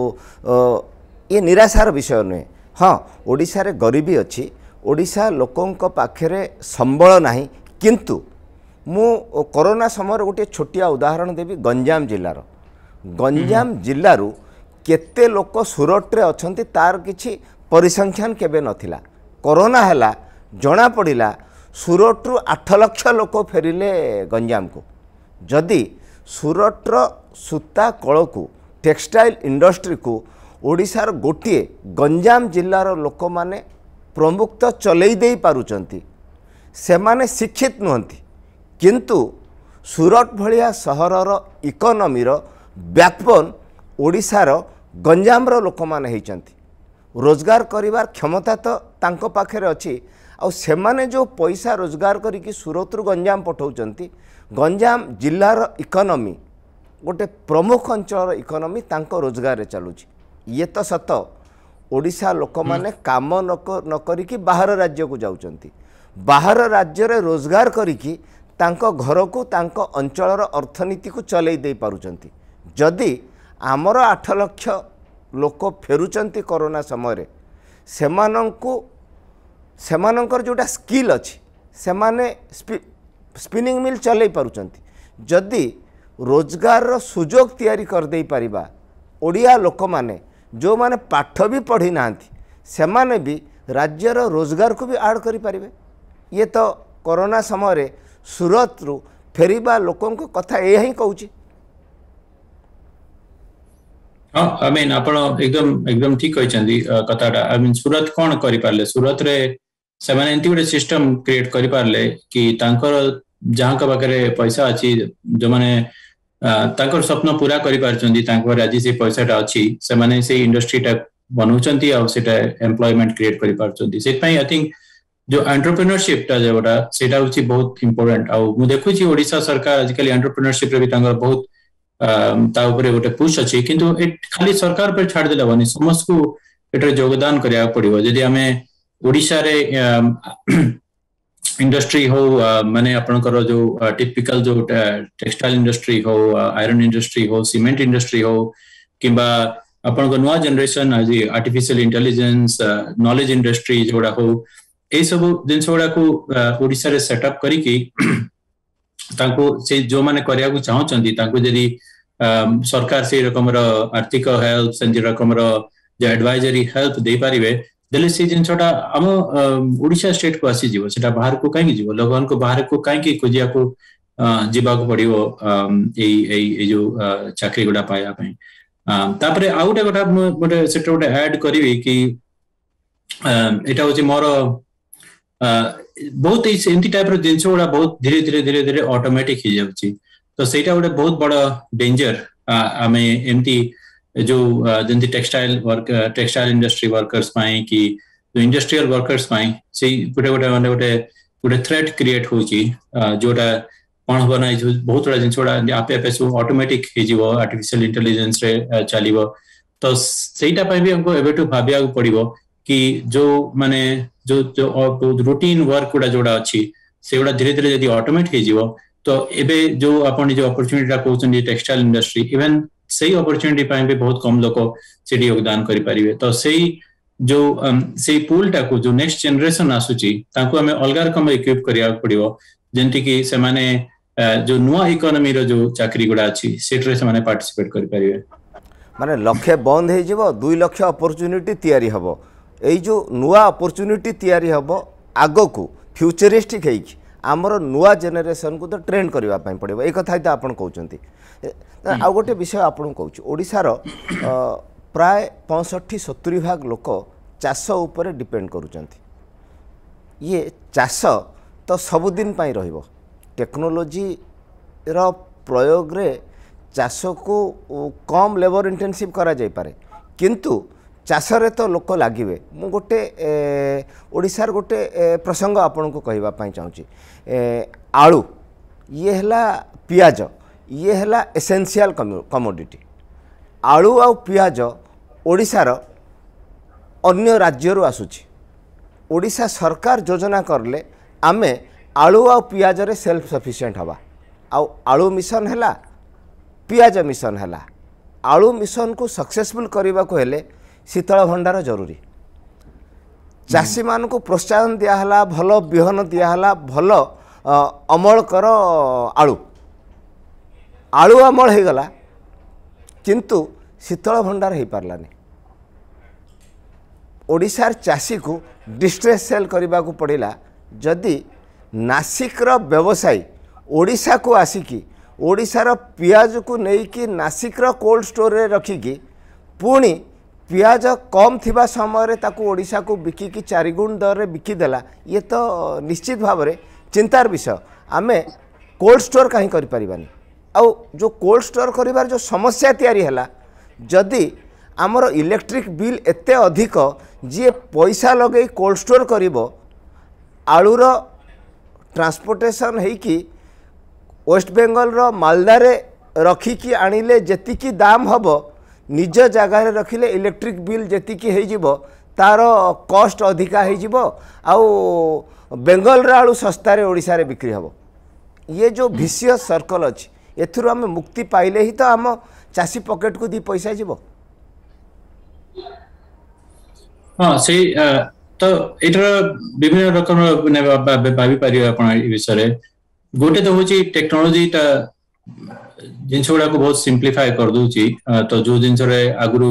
ये निराशार विषय नुहे हाँ ओडिशा रे गरीबी अच्छी ओडिशा लोकों पाखे संबल नाही किंतु मु कोरोना समय गोटे छोटिया उदाहरण देवी गंजाम जिल्लार गंजाम जिल्लारू केते लोक सुरत रे अछंती तार किछि परिसंख्यान केबे नथिला कोरोना हैला जना पड़िला सुरत रु 8 लाख लोक फेरिले गंजाम को जदि सुरत रो सूता कल को टेक्सटाइल इंडस्ट्री को ओडिशार गोटे गंजाम जिल्लार लोक माने प्रमुख चलई दे पारुचंती से माने शिक्षित नुहंती किंतु सुरत भलिया सहरर इकोनॉमीर बैकबोन ओडिशार गंजाम रो लोक माने हेचंती रोजगार करिवार क्षमता तो तांको पाखे अच्छी आ सेमाने जो पैसा रोजगार करिकी सुरत रु गंजाम पठाउचंती गंजाम जिल्लार इकोनॉमी गोटे प्रमुख अंचल इकोनॉमी तांको रोजगार रे चलुची ये तो सत ओडिशा लोक माने काम न करिकी बाहर राज्य को जाउचंती बाहर राज्य रे रोजगार करिकी तांको घर को तांको अंचलर अर्थनीति को चलई दे पारुचंती जदि आमर 8 लाख लोक फेरुचंती कोरोना समय सेमानंकर जोटा स्किल अच्छी सेमाने स्पिनिंग मिल चलई पारुचंती जदि रोजगार रो सुजोग तैयारी कर दे परिबा ओडिया लोक माने जो माने पाठ भी पढ़ी नांती सेमाने भी राज्यर रोजगार को भी आड़ करि परिबे ये तो कोरोना समय सुरत रु फेरिबा लोकों को कथा ए ही कहूची हाँ आई मीन आपण एकदम ठीक कहचंदी कथाटा आई मीन सुरत कोन करि पारले सुरत रे से माने एंती गोटे सिस्टम क्रिएट करि पारले कि तांकर जहां का पाखरे पैसा अछि जो माने तांकर स्वप्न पूरा करि पारचंदी तांकर आज से पैसाटा अछि से माने से इंडस्ट्रीटा बनौचंती आ सेटा एम्प्लॉयमेंट क्रिएट करि पारचंती से पई आई थिंक जो एंटरप्रेन्योरशिप टा जेवटा सेटा होची बहुत इंपोर्टेंट आ मु देखु छी ओडिशा सरकार आजकल एंटरप्रेन्योरशिप रे भी तांकर बहुत ता ऊपर गोटे पुश अछि किंतु खाली सरकार पर छाड़ देला बनी समस्त को एटर योगदान करिया पड़िबो जदि हमें ओडिशा रे इंडस्ट्री हो माने आपनकर जो टिपिकल जो टेक्सटाइल इंडस्ट्री हो आयरन इंडस्ट्री हो सीमेंट इंडस्ट्री हो किंबा आपनकर नवा जनरेशन आज आर्टिफिशियल इंटेलिजेंस नॉलेज इंडस्ट्री जोड़ा हो ए सब जिनस गुड़ा को ओडिशा रे सेटअप करिकी तांको से जो माने करिया को चाहउचंदी तांको जदी सरकार से रकम रो आर्थिक हेल्प संजी रकम रो जे एडवाइजरी हेल्प दे पारिबे देले से जिनसटा हम ओडिशा स्टेट को आसी जीवो सेटा बाहर को काई जीवो लोगन को बाहर को काई की खोजिया को जीवा को पड़ियो ए जो चाकरी गुडा पाया पई तापरे आउटे गोटा गोटे सेटा गोटे ऐड करबी कि एटा होची मोर बहुत एमती टाइप जिनस गुड़ा बहुत धीरे धीरे ऑटोमेटिक हो जाउची तो सेटा गोटे बहुत बड़ा डेंजर आमे एमती जो जंती टेक्सटाइल इंडस्ट्री वर्कर्स पाए कि जो इंडस्ट्रियल वर्कर्स पाए से गोटे गोटे माने गोटे थ्रेट क्रिएट होची जोटा कोन हो ना बहुत बड़ा जिनस गुड़ा आपे आपे सब ऑटोमेटिक हो जीवो आर्टिफिशियल इंटेलिजेंस रे चलीबो तो सेटा पय भी हमको एबेटू भाबिया को पड़िबो कि जो माने जो रूटीन वर्क गुड़ा जोड़ा अच्छी से गुड़ा धीरे धीरे यदि ऑटोमेट हो जीवो तो एबे जो आपण जो अपॉर्चुनिटी कहउछन टेक्सटाइल इंडस्ट्री इवन सही अपॉर्चुनिटी पाए भी बहुत कम लोग से योगदान करि परिबे तो सही जो से पूल टाको जो नेक्स्ट जनरेशन आसुची ताको हमें अलग रकम इक्विप करिया पड़िबो जेंति कि से माने जो नुआ इकोनॉमी रो जो चाकरी गुडा अछि सेटरे से माने पार्टिसिपेट करि परिबे माने लक्ष्य बंद हो जीवो 2 लाख अपॉर्चुनिटी तैयारी हबो एई जो नुआ अपॉर्चुनिटी तैयारी हबो आगो को फ्यूचरिस्टिक है आमर नुआ जेनेरेशन को तो ट्रेंड करबा पई पड़िबो ए कथा त आपण कहउचंती आ गोटे विषय आपण कहउची ओडिसा रो प्राय 65-70 भाग लोक चाष उपर डिपेंड करुचंती ये चाष तो सबुदिन पाई रहिबो टेक्नोलोजी रो प्रयोग रे चाष को कम लेबर इंटेंसिव करा जाय पारे किंतु चाष रे तो लोक लागिबे मु गोटे ओडिसार गोटे प्रसंग आपन को कहबा पई चाहूची आलू ये हला पियाज ये हला एसेंशियल कमोडिटी आलू आ पियाज ओडिसार अन्य राज्यरू आसुची ओडिसा सरकार योजना करले आमे आलू आ पियाज रे सेल्फ सफिशिएंट हवा आलू मिशन हला पियाज मिशन हला आलू मिशन को सक्सेसफुल करबा को हेले शीतल भंडार जरूरी चाषी मान को प्रोत्साहन दिया हला भलो बिहन दिया हला भलो अमल कर आलू आलू अमल हो गला किंतु शीतल भंडार हो पारलानी ओडिशार चाषी को डिस्ट्रेस सेल करने को पड़ेगा जदि नासिकर व्यवसायी ओडिशा को आसिकी ओडिशार पियाज को लेकिन नासिकर कोल्ड स्टोर रे रखिकी पुणी पियाज कम थिबा समय ताकू ओडिशा को बिकिकी 4 गुण दर रे बिकिदेला ये तो निश्चित भाव में चिंतार विषय आमे कोल्ड स्टोर कहीं करि परिबानी आउ जो कोल्ड स्टोर करिबार जो समस्या तैयारी हैला जदि आमर इलेक्ट्रिक बिल एते अधिक जी पैसा लगे कोल्ड स्टोर करिवो आलूर ट्रांसपोर्टेशन हेकी वेस्ट बेंगल रो मालदा रे रखिकी आनिले जेतिकी दाम हबो निज जगह रखिले इलेक्ट्रिक बिल जेतिकी हे जिवो तार कॉस्ट अधिका हे जिवो आउ बेंगल रे आलू सस्ता रे ओडिसा रे बिक्री हबो ये जो विशियस सर्कल अछि एथुरु हम मुक्ति पाइले ही तो आम चासी पॉकेट को दी पैसा जीवो हाँ से तो एटर विभिन्न रकम भावी पारि आपण ए विषय गोटे तो होची टेक्नोलॉजी ता जिनस गुड़ा को बहुत सिंप्लीफाई कर दूची तो जो जिनस रे आगुरु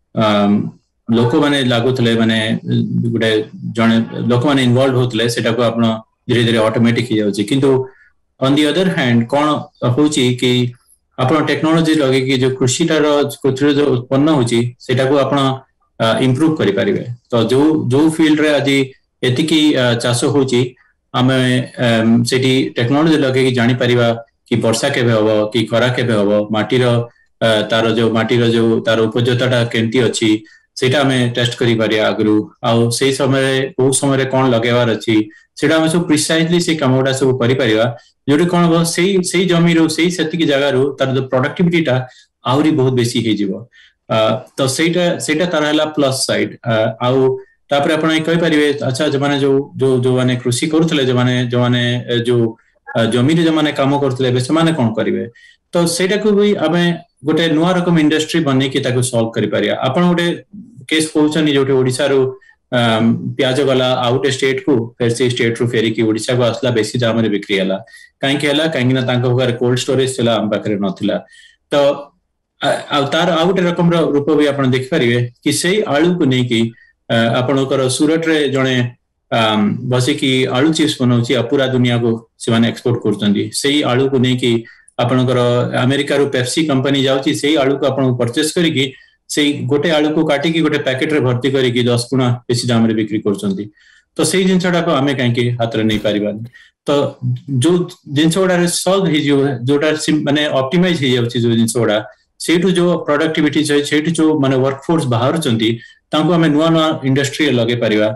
लोक माने लागुथले माने गोटे जने लोक माने इन्वॉल्व होतले सेटा को आपण धीरे धीरे ऑटोमेटिक हो जाउची किंतु ऑन द अदर हैंड कोन होची कि आपण टेक्नोलॉजी लगे कि जो कृषिटार कृषि जो उत्पन्न होची सेटा को आपण इंप्रूव करि परिबे तो जो फील्ड रे आज एतिकी चाष होची आमे सेठी टेक्नोलॉजी लगे कि जानि परिबा कि वर्षा केबे हबो कि खरा केबे हबो माटीर तार जो तार उपयोगिता केंती अछि सेटा हमें टेस्ट करि पारिया आगरु आ सेही समय बहु समय कोन लगेवार अछि सेटा हम सब प्रिसाइजली से कामोडा सब करि परिबा जोटी कोन हो सेही जमी रो सेही सेतिकी जगह रो तार जो प्रोडक्टिविटी टा आउरी बहुत बेसी हे जिवो तो सेटा तार हला प्लस साइड आउ तापर आपण कहि परिबे अच्छा जो माने जो माने कृषि करूथले जो माने जो जमी रे जो माने काम करथले बे माने कोन करिवे तो सेटा को भी आमे गोटे नुआ रकम इंडस्ट्री बने कि ताको सॉल्व करि परिया आपण गोटे केस कहउछनी जोटे ओडिसा रो प्याज गला आउट स्टेट को फिर से स्टेट रो फेरी की ओडिसा को असला बेसी दाम रे बिक्री हला काई ना तांको घर कोल्ड स्टोरेज चला हम पाखरे नथिला तो तार आउट रकम रो रूप भी आपण देख परिवे कि सेही आलू को नै कि आपणकर सूरत रे जणे बसी कि आलू चिप्स बनाउची पूरा दुनिया को से माने एक्सपोर्ट करचंदी सेही आलू को नै कि आपणकर अमेरिका रो पेप्सी कंपनी जाउची सेही आलू को आपण परचेस करी कि सेही गोटे आलू को काटी कि गोटे पैकेट रे भर्ती करी कि 10 गुना बेसी दाम रे बिक्री करचंदी तो सेही जिंसटा को हमें काहे कि हाथ रे नै परिबानी तो जो जिनसोडा सॉल्व हे जोटा माने ऑप्टिमाइज हे जाउची जो जिनसोडा सेठु जो प्रोडक्टिविटी सेठु जो माने वर्कफोर्स बाहर चंती तांको हमें नुआ नुआ इंडस्ट्री लगे परिबा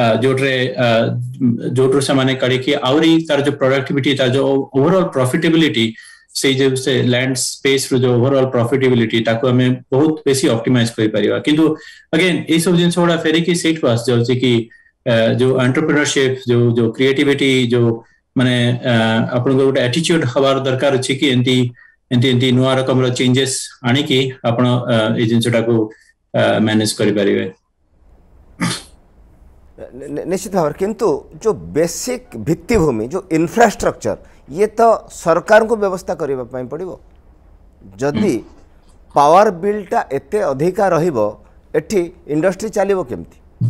जोट्रे से माने कड़ी कि आउरी तार जो प्रोडक्टिविटी तार जो ओवरऑल प्रॉफिटेबिलिटी से जो से लैंड स्पेस रो जो ओवरऑल प्रॉफिटेबिलिटी ताको हमें बहुत बेसी ऑप्टिमाइज करि परिबा किंतु अगेन ए सब जिनसोडा फेरी कि सेठ पास जाउची कि जो एंटरप्रेन्योरशिप जो क्रिएटिविटी जो माने आपण को गोटे एटीट्यूड हवार दरकार अछि कि एंती नुआ रकम रो चेंजेस आनी कि आपण ए जिंसटा को मैनेज करि परिबे निश्चित भाव किंतु जो बेसिक भित्तिभूमि जो इंफ्रास्ट्रक्चर ये तो सरकार को व्यवस्था करने पड़ो जदि पावर बिलटा एते अधिका रहिबो एठी इंडस्ट्री चलिबो केमती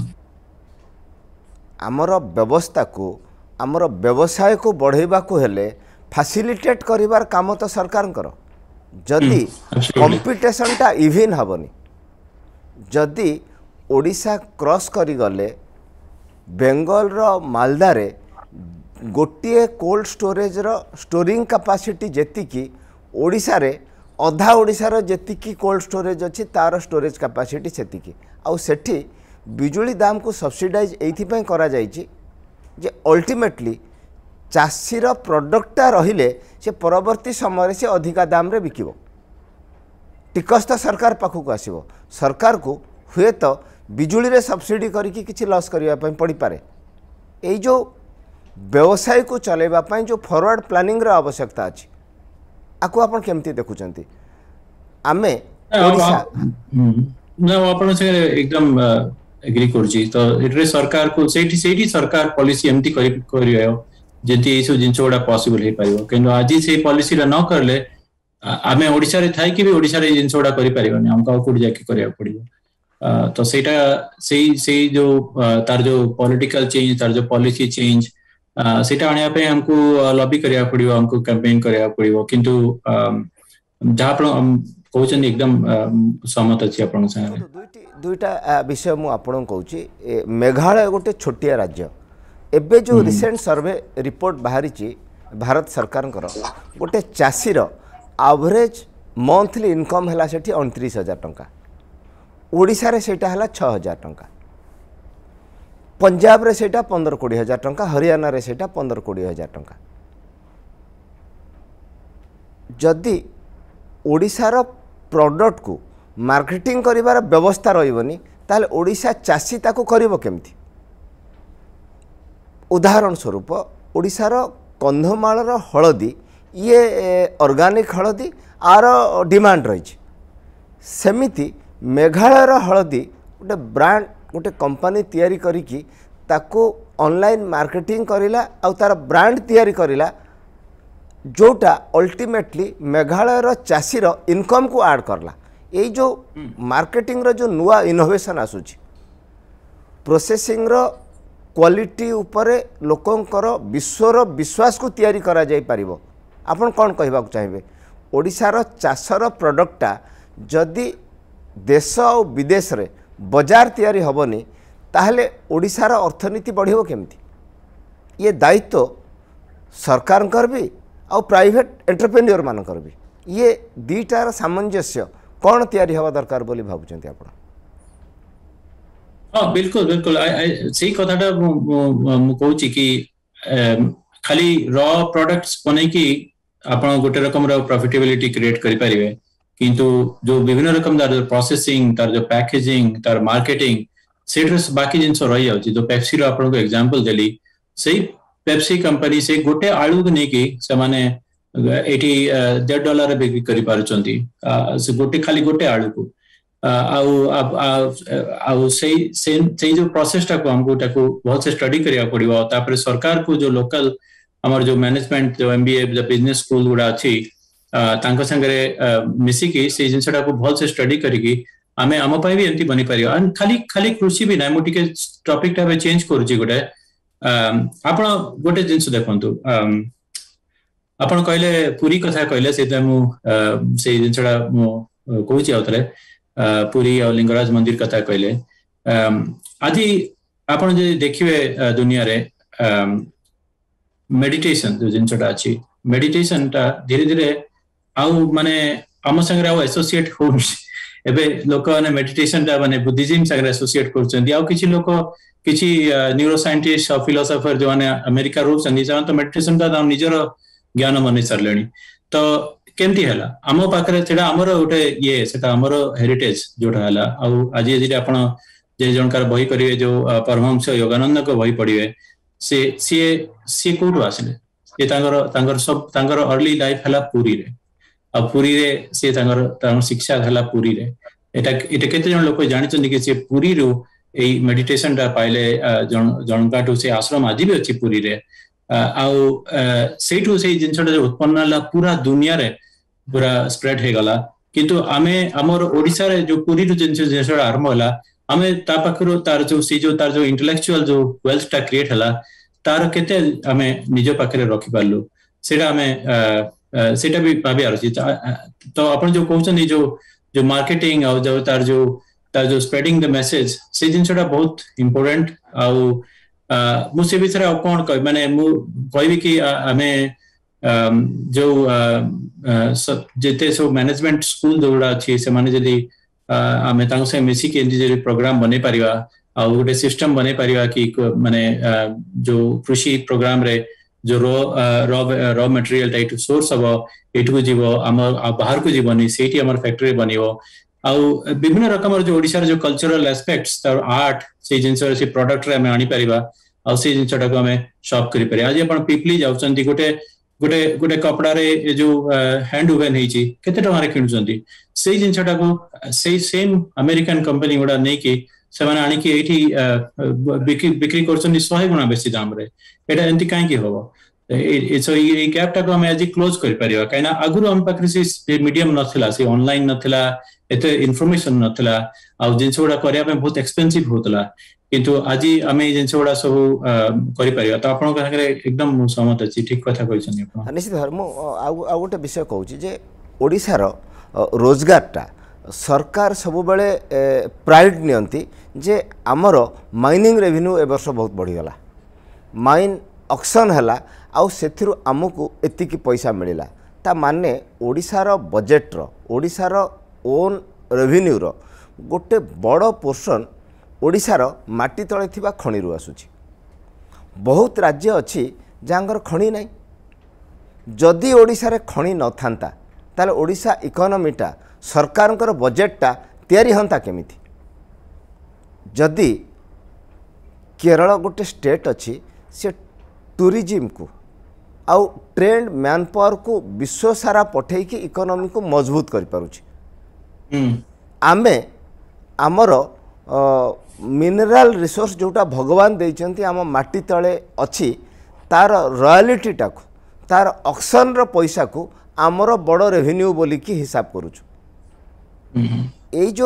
आमर व्यवस्था को आमर व्यवसाय को बढ़ेबा को हेले फैसिलिटेट करिवार काम तो सरकार करो जदि कंपटीशन टा इवन हबनी जदि ओडिशा क्रॉस करी गले बेंगल रो मालदारे गोटे कोल्ड स्टोरेज रो स्टोरिंग कैपेसिटी जेति की ओडिशा रे अधा ओडिशार जेतिकी कोल्ड स्टोरेज अच्छी तार स्टोरेज कैपेसिटी सेतिकी आउ सेठी बिजुली दाम को सब्सिडाइज एइथिपय करा जायछि जे अल्टीमेटली चाषीर प्रोडक्टटा रहिले से परवर्ती समय से अधिका दाम रे बिकिबो टिकस तो सरकार पाखक आसीबो सरकार को हुए तो बिजुली रे सब्सिडी करिकी किछि लॉस करिया पय पड़ी पारे एई जो व्यवसाय को चलेबा पय जो फॉरवर्ड प्लानिंग रो आवश्यकता अछि आको आपण केमती देखुचंती आमे ओडिसा ना आपण से एकदम एग्री करछि तो एटरे सरकार को सेठी सरकार पॉलिसी एमती करियो जेती एसो जिंचोडा पॉसिबल हे पारिबो किंतु आज से पॉलिसी रा न करले आमे ओडिसा रे थाई कि भी ओडिसा रे जिंचोडा करि पारिबोनी हमका कोड जाके करिया पड़िबो तो सेटा सेई जो तार जो पॉलिटिकल चेंज तार जो पॉलिसी चेंज सेटा आनिया पे हमको लॉबी करिया पड़िबो हमको कैंपेन करिया पड़िबो किंतु जहाँ आपण कहउछन एकदम सहमत अछि आपण संगे दुईटा विषय मु आपण कहउछि मेघालय गोटे छोटिया राज्य एबे जो रिसेंट सर्वे रिपोर्ट बाहरी भारत सरकार गोटे चाषीर एवरेज मंथली इनकम है 29,000 टंका ओडिशा रे सेटा है 6,000 टंका पंजाब रे सेटा 15-20,000 टंका हरियाणा रे सेटा 15-20,000 टंका जदि ओडिशार प्रोडक्ट को मार्केटिंग करिवार व्यवस्था रहिबनी ताले ओडिशा चाषी ताको करिवो केमती उदाहरण स्वरूप ओडिशार कंधमालर हलदी ये ऑर्गेनिक हलदी आर डिमांड रही सेमिति मेघालयर हलदी गोटे ब्रांड गोटे कंपनी तैयारी करिकी ताको ऑनलाइन मार्केटिंग करिला आ तार ब्रांड तैयारी करिला जोटा अल्टीमेटली मेघालयर चाषीर इनकम को ऐड करला ये जो मार्केटिंग रो जो नुआ इनोवेशन आसुची प्रोसेसिंग रो क्वालिटी उपरे लोकंकर विश्वर विश्वास को तैयारी करा जाई पारिबो आपण कोन कहबा चाहिए ओडिशार चाषर प्रोडक्टटा जदि देश और विदेश रे बाजार तैयारी हबनी ताहले ओडिशार अर्थनीति बढ़िबो केमती ये दायित्व सरकार कर भी और प्राइवेट एंटरप्रेन्योर मानकर भी ये दीटार सामंजस्य कौन तैयारी हवा दरकार बोली भाबुचंती आपण हाँ बिल्कुल बिल्कुल सही कथाटा मु कहूची कि खाली रॉ प्रोडक्ट्स बनै कि आपण गोटे रकम रो प्रॉफिटेबिलिटी क्रिएट करि परिबे किंतु जो विभिन्न रकम तार जो प्रोसेसिंग तार जो पैकेजिंग तार मार्केटिंग सेट्रस बाकी जिंस रही जाउची जो पेप्सी रो आपण को एग्जांपल देली सही पेप्सी कंपनी से गोटे आलू ने कि से माने $80 बिक्री करि पारुचंती से गोटे खाली गोटे आलू को से जो प्रोसेस टाको हमको टाको बहुत से स्टडी करिया पड़िबो तापर सरकार को जो लोकल हमर जो मैनेजमेंट जो एमबीए जो बिजनेस स्कूल गुडा अछि तांको संगरे मिसिकी से जिनसटा को बहुत से स्टडी करिकी आमे आम पय भी एंती बनि परियो अन खाली कृषि भी ना मो टिके टॉपिक टा चेंज करूची गोटे आपण गोटे जिंस देखंतु आपण कहले पूरी कथा कहले से से जिनसटा मो कहूची आउतरे पुरी और लिंगराज मंदिर कथा कहले आज आपण जे देखिबे दुनिया रे मेडिटेशन जो जिनसटा अछि मेडिटेशन ता धीरे धीरे आउ माने आम संगे आउ एसोसिएट हो एबे लोक माने मेडिटेशन ता माने बुद्धिज्म संगे एसोसिएट करछन्ती आउ किछि लोक किछि न्यूरो साइंटिस्ट और फिलोसोफर जो माने अमेरिका रो संगी जान तो मेडिटेशन ता हम निजर ज्ञान माने सरलेनी तो केमती हला आमो पाखरे सेटा हमर गोटे ये सेटा हमर हेरिटेज जोटा हला आ आज जे आपण जे जनकार बही करिवे जो परमहंस योगानंद को बही पढिवे से कोठु आसले ये तांगर सब तांगर अर्ली लाइफ हला पुरी रे आ पुरी रे से तांगर शिक्षा हला पुरी रे एटा केते जन लोक जानि छन कि से पुरी रो एई मेडिटेशन टा पाइले जनकाटू से आश्रम आज भी अच्छी पुरी रे आउ सेठू से जिनसटा उत्पन्न होला पूरा दुनिया रे पूरा स्प्रेड हे गला किंतु आमे हमर ओडिसा रे जो पुरी रु जिनसटा आरंभ होला आमे ता पाखरो तार जो इंटेलेक्चुअल जो वेल्थ टा क्रिएट होला तार केते आमे निज पाखरे रखि पारलु सेटा आमे सेटा भी भाबी आरछि तो आपण जो कहउछन जो मार्केटिंग और जो तार जो स्प्रेडिंग द मेसेज से जिनसटा बहुत इंपोर्टेंट आउ मु से विषय कौन कह माने मु कहबी कि आमे जो जेते सो मैनेजमेंट स्कूल जोड़ा अछि से माने जदी आमे तांग से मिसी के जे प्रोग्राम बने परिवा आ गोटे सिस्टम बने परिवा कि माने जो कृषि प्रोग्राम रे जो रॉ मटेरियल टाइप सोर्स हबो एठु जीवो हमर बाहर को जीवनी सेठी हमर फैक्ट्री बनिवो आ विभिन्न रकम जो ओडिसा जो कल्चरल एस्पेक्ट्स तार आर्ट से जिनस से प्रोडक्ट रे हमें आनी परिबा आ से जिनसटा को हमें शॉप करि परिबा आज अपन पीपली जाउचंती गोटे कपड़ा रे जो हैंड वुवन हेची केते टका रे किनुचंती से जिनसटा को से सेम अमेरिकन कंपनी गुडा नै कि से माने आनी कि एठी बिक्री करछन 100 गुना बेसी दाम रे एटा एंती काहे कि होबो सो ये गैप टा को हम आज क्लोज कर परिबा काइना अगुरु हम पाखरे से मीडियम नथिला से ऑनलाइन नथिला एते इन्फॉर्मेशन नथिला आ जिनसोडा करिया पे बहुत एक्सपेंसिव होतला किंतु आज आमे जिनसोडा सब करि परिबा तो आपण कहरे एकदम सहमत अछि ठीक कथा कहिसनी आपण निश्चित भाव मु आ गोटे विषय कहूची जे ओडिसा रो रोजगारटा सरकार सब बेले प्राइड नियंती जे आमर माइनिंग रेवेन्यू ए वर्ष बहुत बढ़ी गला माइन ऑक्शन हला आउ सेथिरु आमको एतिकी पैसा मिलिला ता माने ओडिसा रो बजेट रो ओडिसा रो ओन रेवेन्यू रो गोटे बड़ पोर्शन ओडिसा रो माटी तळे थिबा खणी रु आसुची बहुत राज्य अछि जांगर खणी नै जदि ओडिसा रे खणी न थांता ताले ओडिसा इकोनॉमीटा सरकारंकर बजेटटा तयारी हंता केमिति जदि केरल गोटे स्टेट अछि से टूरिज्म को आउ ट्रेंड मैन पावर को विश्व सारा पठे कि इकोनॉमी को मजबूत कर पारुछि आमे आमर मिनरल रिसोर्स जोटा भगवान देइचंती आम माटी तळे अछि तार रॉयल्टी टाको तार ऑक्शन रो पैसा को आमर बड़ रेवेन्यू बोली कि हिसाब करूछु ए जो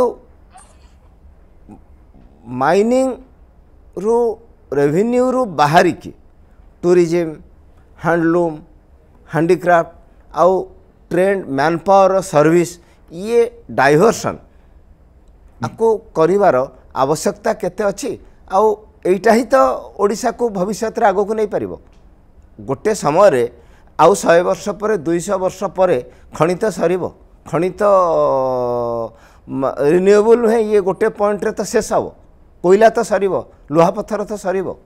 माइनिंग रो रेवेन्यू रो बाहरी की टूरिज्म हैंडलूम हैंडीक्राफ्ट आउ ट्रेंड मैन पावर सर्विस ये डाइवर्सन आपको करिवार आवश्यकता केते अछि आउ एटा ही तो ओडिसा को भविष्य रे आगो को नहीं परिबो गोटे समय रे आउ 100 वर्ष पर 200 वर्ष पर खनित सरीबो खनित रिन्यूएबल है ये गोटे पॉइंट रे तो शेष हबो कोयला तो सरीबो लोहा पत्थर तो सरीबो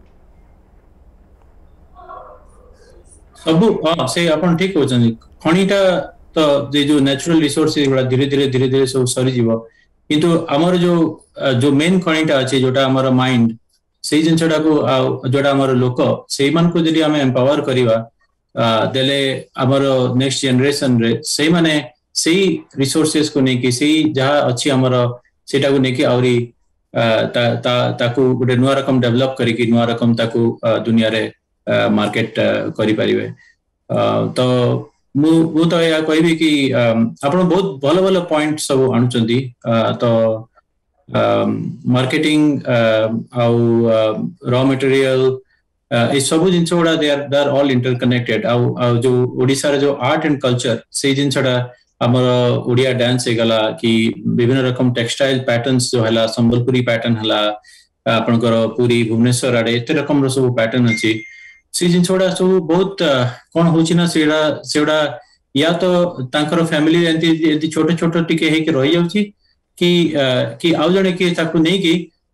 सब हां से अपन ठीक होचनी खनिटा तो जे जो नेचुरल रिसोर्सेस गुडा धीरे धीरे सब सरी जीवो किंतु हमर जो मेन खनिटा अछि जोटा हमर माइंड सेही जिनसटा को जोटा हमर लोक सेही मान को जदी हम एम्पावर करिवा देले हमर नेक्स्ट जनरेशन रे सेही माने सेही रिसोर्सेस को नै कि सेही जहा अछि हमर सेटा को नै कि औरी ताकू गोटे नुआ रकम डेवलप करी कि नुआ रकम ताकू दुनिया रे मार्केट करि परिबे तो मु तो या कहबी कि आपण बहुत भलो भलो पॉइंट सब आणुचंदी तो मार्केटिंग आउ रॉ मटेरियल ए सब जिनस गुडा दे आर ऑल इंटरकनेक्टेड आउ जो ओडिसा रे जो आर्ट एंड कल्चर से जिनसडा हमर ओडिया डांस हे गला कि विभिन्न रकम टेक्सटाइल पैटर्न्स जो हला संबलपुरी पैटर्न हला आपनकर पूरी भुवनेश्वर आडे एते रकम रो सब पैटर्न अछि से जिनसोडा सब बहुत कोन होछि ना सेडा या तो तांकर फैमिली एंती छोटे छोटे टिके हे के रहि जाउछि कि आउ जने के ताकू नै कि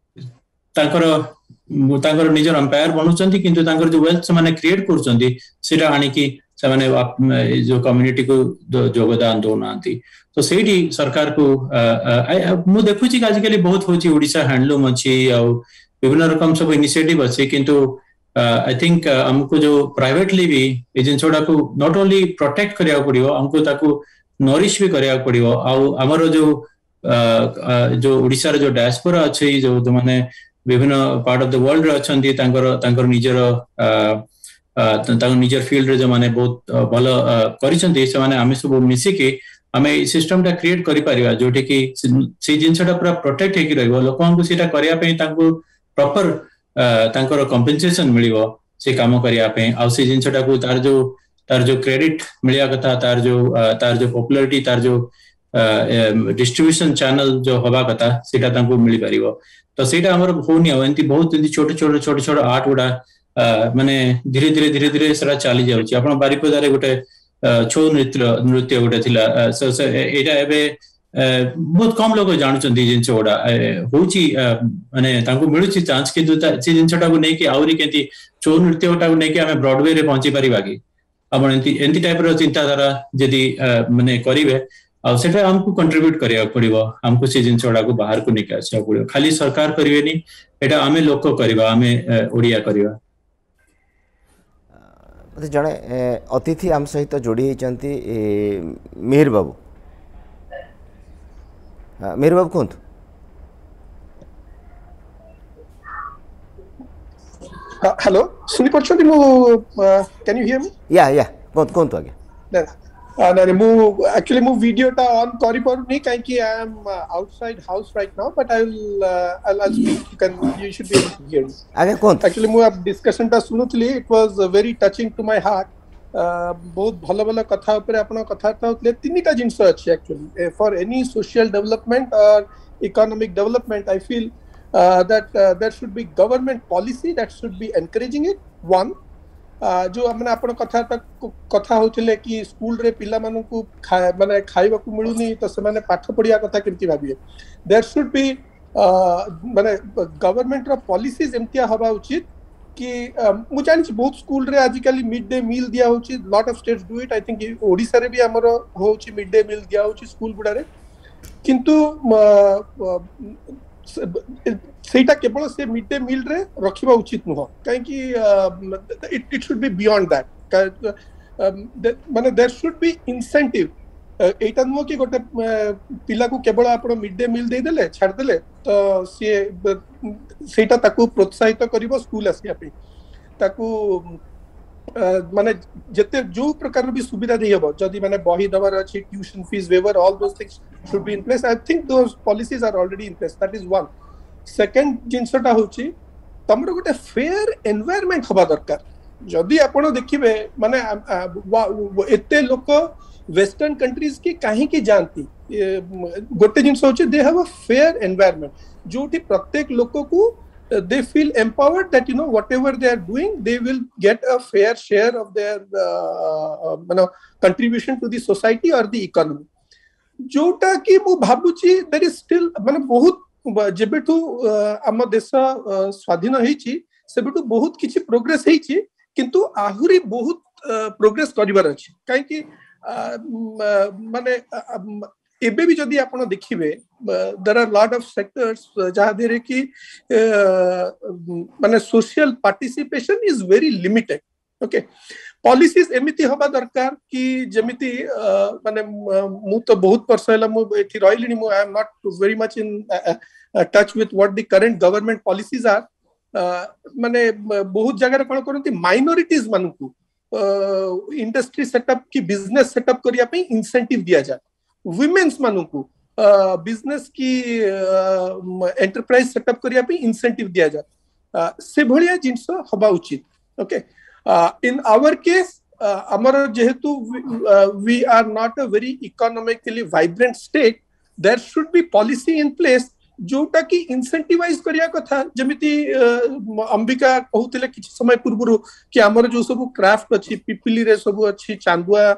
तांकर निजर अंपायर बनुचंती किंतु तांकर जो वेल्थ माने क्रिएट करचंती सेटा आनी कि से माने जो कम्युनिटी को योगदान दोनांती तो सेठी सरकार को मु देखुछि कि आजकल बहुत होछि ओडिसा हैंडलूम अछि आ विभिन्न रकम सब इनिशिएटिव अछि किंतु आई थिंक हमको जो प्राइवेटली भी एजेंसोडा को नॉट ओनली प्रोटेक्ट करिया पड़ियो हमको ताकू नरिश भी करिया पड़ियो आ हमर जो ओडिसा रे जो डायस्पोरा अछि जो माने विभिन्न पार्ट ऑफ द वर्ल्ड रे अछंती तांकर निजर फील्ड रे जो माने बहुत भल करिसंती से माने आमे सब मिसी के आमे सिस्टम टा क्रिएट करि परिबा जोठी कि से जिंसटा पूरा प्रोटेक्ट हेकि रहबो लोकन को सेटा करिया पे तांको प्रॉपर तांकर कंपेंसेशन मिलिबो से काम करिया पे आ से जिंसटा को तार जो क्रेडिट मिलिया कथा तार जो पॉपुलैरिटी तार जो डिस्ट्रीब्यूशन चैनल जो हवा कथा सेटा तांको मिली परिबो तो सेटा हमर होनी एंती बहुत एंती छोटे आर्ट गुडा माने धीरे धीरे सारा चली जाउची आपण बारिपदारे गोटे छौ नृत्य गोटे थिला एटा एबे बहुत कम लोग जानछंती जिंस गुडा होची माने तांको मिलुची चांस कि से जिंसटा को नै कि आउरी केंती छौ नृत्य गोटा को नै कि हमें ब्रॉडवे रे पहुंची परिबा कि आपण एंती टाइप रो चिंताधारा जदी माने करिवे आ सेटा हमको कंट्रीब्यूट करिया पड़िबो हमको से जिंस गुडा को बाहर को निका आछा पड़िबो खाली सरकार करिवेनी एटा हमें लोक करबा हमें ओडिया करबा जड़े अतिथि आम सहित जोड़ी होती मिहिर बाबू मिहिर बाबू कहतु हेलो सुनी पछथि मु कैन यू हियर मी या कहतु आगे no mu actually mu video ta on kari paruni kaiki I am outside house right now but I'll speak you should be able to hear me आगे कहतु actually mu ab discussion ta सुनुतली it was very touching to my heart बहुत भल कथा ऊपर आपण कथार्था होतले तीनटा जिंस अछि actually for any social development or economic development I feel that there should be government policy that should be encouraging it one जो हमने आपण कथा होथिले कि स्कूल रे पिला मानु को माने खाइबा को मिलुनी तो से माने पाठ पढ़िया कथा केमति भाबिए देयर शुड बी माने गवर्नमेंट रो पॉलिसीज एमतिया हबा उचित कि मु जानि बहुत स्कूल रे आजिकली मिड डे मील दिया होची lot of states do it I think Odisha रे भी हमरो होची मिड डे मील दिया होची स्कूल गुडा रे किंतु सेटा केवल से मिड डे मील रे रखिबा उचित नुह काहे कि it should be beyond that माने देयर शुड बी इंसेंटिव एटा नुह कि गोटे पिला को केवल आपण मिड डे मील दे देले छाड़ देले तो सेटा ताकू प्रोत्साहित करिवो स्कूल आसिया पे ताकू माने जते जो प्रकार भी सुविधा दे हबो जदी माने बही दबार अछि tuition fee waiver all those things should be in place I think those policies are already in place that is one second जिंसटा होची तमरो गोटे फेयर एनवायरनमेंट हबा दरकार जदी आपण देखिबे माने एते लोक वेस्टर्न कंट्रीज की काहे की जानती गोटे जिंस होची they have a fair environment जोठी प्रत्येक लोक को they feel empowered that whatever they are doing they will get a fair share of their contribution to the society or the economy जोटा कि मु भाबुची there is still माने बहुत जेबेठू आम देश स्वाधीन होईची सेबेठू बहुत किछि प्रोग्रेस होईची किंतु आहुरी बहुत प्रोग्रेस करिवार अछि काहे कि माने एबे भी जदी आपण देखिबे there are lot of sectors जहा देरे कि माने social participation is very limited okay policies एमिति हबा दरकार कि जेमिति माने मु तो बहुत वर्ष होला मु एथि रहिलिनी मु I am not very much in touch with what the current government policies are माने बहुत जगह कोन करंती माइनॉरिटीज मानकू इंडस्ट्री सेटअप की बिजनेस सेटअप करिया पे इंसेंटिव दिया जाय विमेन्स मानकू बिजनेस की एंटरप्राइज सेटअप करिया पे इंसेंटिव दिया जाय से भलिया जिंस हबा उचित ओके इन आवर केस हमर जेहेतु we are not a very economically vibrant state there should be policy in place जोटा कि इंसेंटिवाइज करिया कथा जेमिति अंबिका कहउतिले किछ समय पूर्व कि हमर जो सब क्राफ्ट अछि पिपिली रे सब अछि चांदुआ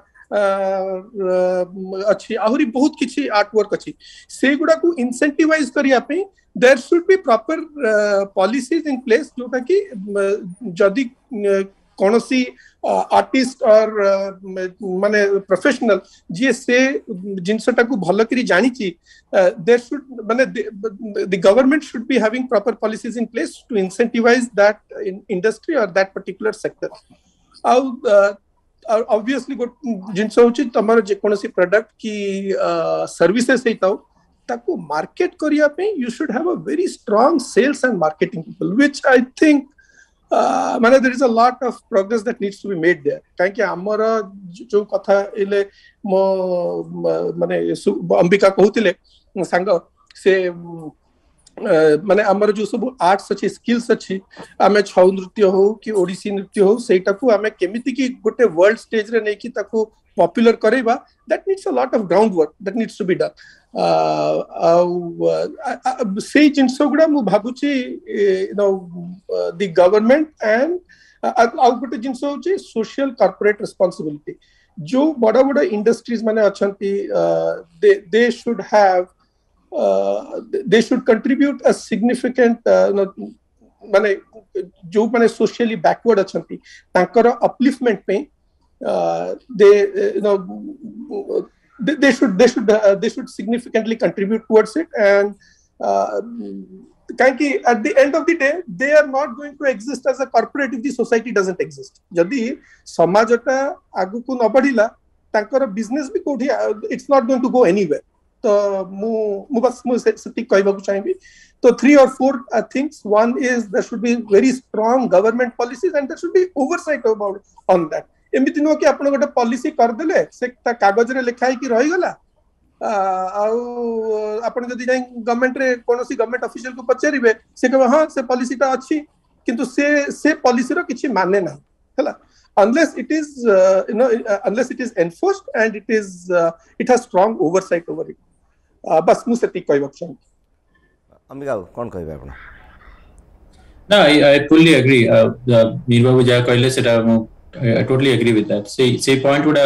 अच्छी आहुरी बहुत किछि आर्ट वर्क अच्छी से गुडा को इंसेंटिवाइज करिया पे there should be proper policies in place जोटा कि जदी कोनोसी आर्टिस्ट और माने प्रोफेशनल जे से जिंसटा को भलो करी जानि छि देयर शुड माने the government should be having proper policies in place to incentivise that industry और दैट पर्टिकुलर सेक्टर ऑब्वियसली जिनस होची तमर जे कोनोसी प्रोडक्ट की सर्विसेस हेताउ ताको मार्केट करिया पे you should have a very strong sales and marketing people which I think माने there is a lot of progress that needs to be made there काहे कि हमर जो कथा इले मो माने अंबिका कहउतिले संग से माने हमर जो सब आर्ट्स अछि स्किल्स अछि आमे छौ नृत्य हो कि ओडिसी नृत्य हो सेटा को आमे केमिति की गोटे वर्ल्ड स्टेज रे नै कि ताको पॉपुलर करेबा that needs a lot of groundwork that needs to be done sei jinso guda mu bhabuchi the government and out gote jinso hochi social corporate responsibility jo bada bada industries mane achanti they should have they should contribute a significant mane jo mane socially backward achanti tankara upliftment pe they should significantly contribute towards it and at the end of the day they are not going to exist as a corporate if the society doesn't exist jadi samajata agu ku न बढ़िला तांकर business भी कोठी it's not going to go anywhere तो मु बस मु सेति कहबा को चाहिबी तो 3 or 4 things one is there should be very strong government policies and there should be oversight about on that एमिति नो कि आपण गोटे पॉलिसी कर देले से कागज रे लिखाई कि रहि गला आपण जदि जाई गवर्नमेंट रे कोनोसी गवर्नमेंट ऑफिशियल को पचारिबे से कहबे हां से पॉलिसीटा अछि किंतु से पॉलिसी रो किछि माने नै हला unless it is unless it is enforced and it has strong oversight over it बस मु सेति कहबा छै अमिका कोन कहबे आपण ना आई फुल्ली एग्री मीर बाबू जा कहले सेटा I totally agree with that. Say point would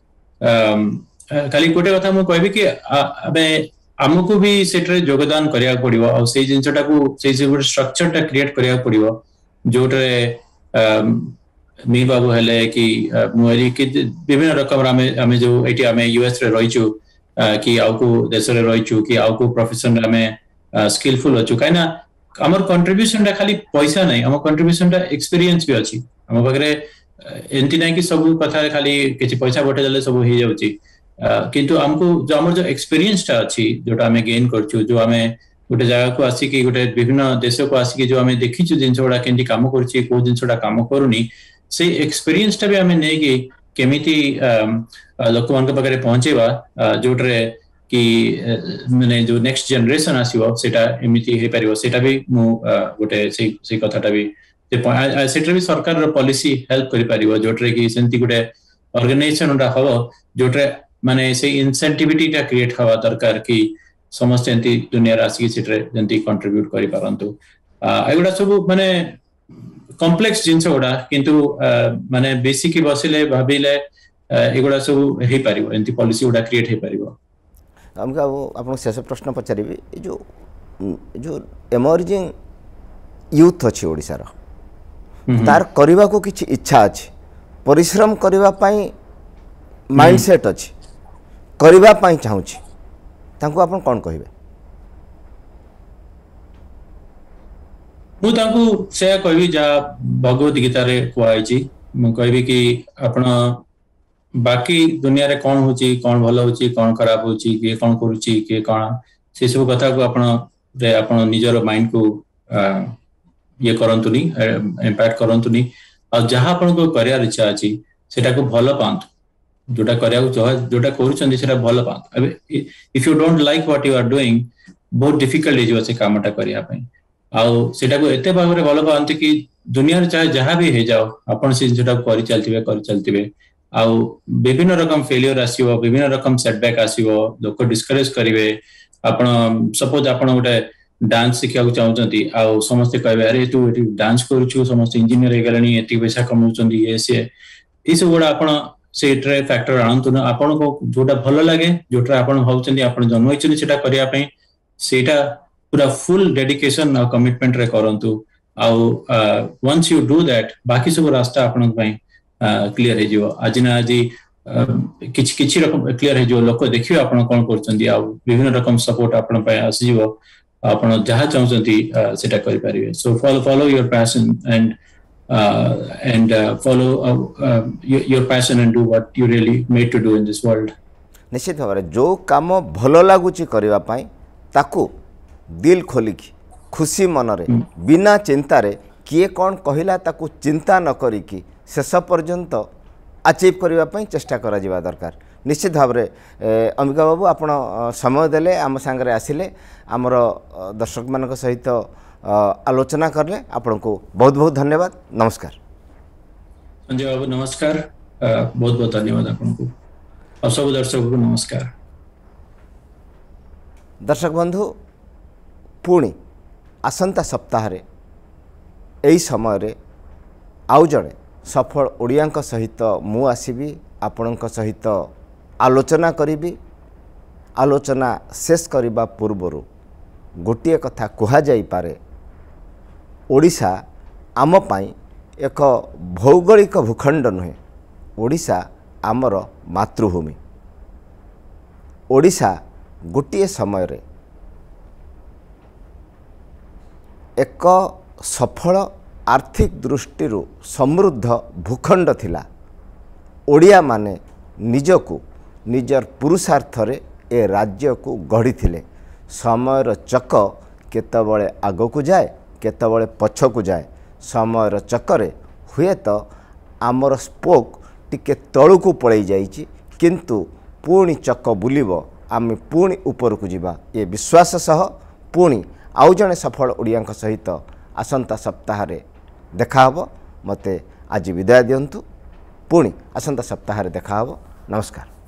खाली गोटे कथा मु कहबी कि अबे हमको भी सेटरे योगदान करिया पड़िबो और सेई जिंसटा को सेई गोटे स्ट्रक्चर टा क्रिएट करिया पड़िबो जोटे मीर बाबू हेले कि मुरी कि विभिन्न रकम हमें जो एटी हमें यूएस रे रहिचु कि आउको देश रे रहिचु कि आउको प्रोफेशन रे हमें स्किलफुल होचु काइना हमर कंट्रीब्यूशन टा खाली पैसा नहीं हमर कंट्रीब्यूशन टा एक्सपीरियंस भी अछि हम बगरे एंती नहीं कि सब कथा खाली किछि पैसा बटे देले सब हो जाउची किंतु हमको जो हमर जो एक्सपीरियंस टा अछि जोटा हमें गेन करछु जो हमें गोटे जगह को आसी कि गोटे विभिन्न देश को आसी कि जो हमें देखिछु जिंसोडा केंती काम करछि को जिंसोडा काम करूनी से एक्सपीरियंस टा भी हमें नै कि केमिति लोक मान के बगरे पहुंचेबा जोटरे कि माने जो नेक्स्ट जनरेशन आसीबो सेटा एमिति हे परिबो सेटा भी मु गोटे से कथाटा भी सेटर भी सरकार पॉलिसी हेल्प करि परिबो जोटरे कि सेंती गुटे ऑर्गेनाइजेशन उडा हबो जोटरे माने से इंसेंटिविटी टा क्रिएट हवा दरकार कि समस्त एंती दुनिया राशि सेटरे जंती कंट्रीब्यूट करि पारंतु एगुडा सब माने कॉम्प्लेक्स जिंस उडा किंतु माने बेसिक बसिले भाबिले एगुडा सब हे परिबो एंती पॉलिसी उडा क्रिएट हे परिबो हमका आपन शेष प्रश्न पचारिबे जो एमर्जिंग यूथ अछि ओडिसा रो तार करबा को किछि इच्छा अछि परिश्रम करबा पई माइंडसेट अछि करबा पई चाहूछि तांको आपन कोन कहिबे मु तांको से कहबी जा भगवत गीता रे कोआइ छी मु कहबी कि आपन बाकी दुनिया रे कोन होची कोन भलो होची कोन खराब होची के कोन करूची के कोन से सब कथा को आपन रे आपन निजर माइंड को ये करंतुनी इंपैक्ट करंतुनी और जहां आपन को करियर इच्छा अछि सेटा को भलो पांत जोटा करिया जोटा करूचंदी सेटा भलो पांत अबे if you don't like what you are doing बहुत डिफिकल्ट हे जो से कामटा करिया पई आ सेटा को एते भागरे भलो पांत कि दुनिया रे चाहे जहां भी हे जाओ आपन से जोटा करि चलतिबे आ विभिन्न रकम फेलियर आसीबो विभिन्न रकम सेटबैक आसीबो लोक डिस्करेज करिवे आपन सपोज आपन गोटे डांस शिक्षा को चाहउचंती आ समस्त कहबे अरे तू एटी डांस करूछु समस्त इंजीनियर हे गलानी एती पैसा कमाउचंती ये से ई सब गोडा आपन से ट्रे फैक्टर आनतु न आपन को जोटा भलो लागे जोटा आपन भाउचंती आपन जन्म होइचनी सेटा करिया पई सेटा पूरा फुल डेडिकेशन और कमिटमेंट रे करंतु आ वंस यू डू दैट बाकी सब रास्ता आपन पई क्लियर हे जिवो आज ना आज किछि रकम क्लियर हे जो लोक देखियो आपन कोन करचंती आ विभिन्न रकम सपोर्ट आपन पई आसी जिवो आपन जहा चाहउचंती सेटा करि परिबे so follow your passion and follow your passion and do what you really made to do in this world. निश्चित भाव जो काम भल लगुच करने ताकू दिल खोलिकी खुशी मनरे बिना चिंतारे किए कौन कहला ताकू चिंता न करिकी शेष पर्यंत अचीव करने चेष्टा करा जिबा दरकार। निश्चित भाव में अंबिका बाबू आपण समय देले आम सांगरे आसिले आमर दर्शक मान सहित आलोचना करले आपण को बहुत बहुत धन्यवाद। नमस्कार संजय बाबू, नमस्कार, बहुत बहुत धन्यवाद आपको और सब दर्शक को नमस्कार। दर्शक बंधु पुणी आसंता सप्ताह यही समय आउ जड़े सफल ओडिया सहित मु आसबि आपणों सहित आलोचना करी। आलोचना शेष करने पूर्वर गोटे कथा कह जाई पारे, ओडिशा आम पाई एक भौगोलिक भूखंड नुहे, ओडिशा आमर मातृभूमि। ओडिशा गोटे समय रे एक सफल आर्थिक दृष्टि समृद्ध भूखंड थिला। ओडिया माने निजकू निजर पुरुषार्थ रे ए राज्य को गढ़ी थिले। समयर चक केतबळे आगकू जाए केतबळे पछकू जाए, समयर चक्रे हुए तो आमर स्पोक टिके तळुकू पळै जाइछि, किंतु पुणी चक बुलिबो आमे पुणी उपरकू जिबा ये विश्वास सह पुणी आउ जणे सफल ओडिया सहित आसंता सप्ताह देखा हबो। मते आज विदाय दियंतु, पुणी आसंता सप्ताह देखा हबो। नमस्कार।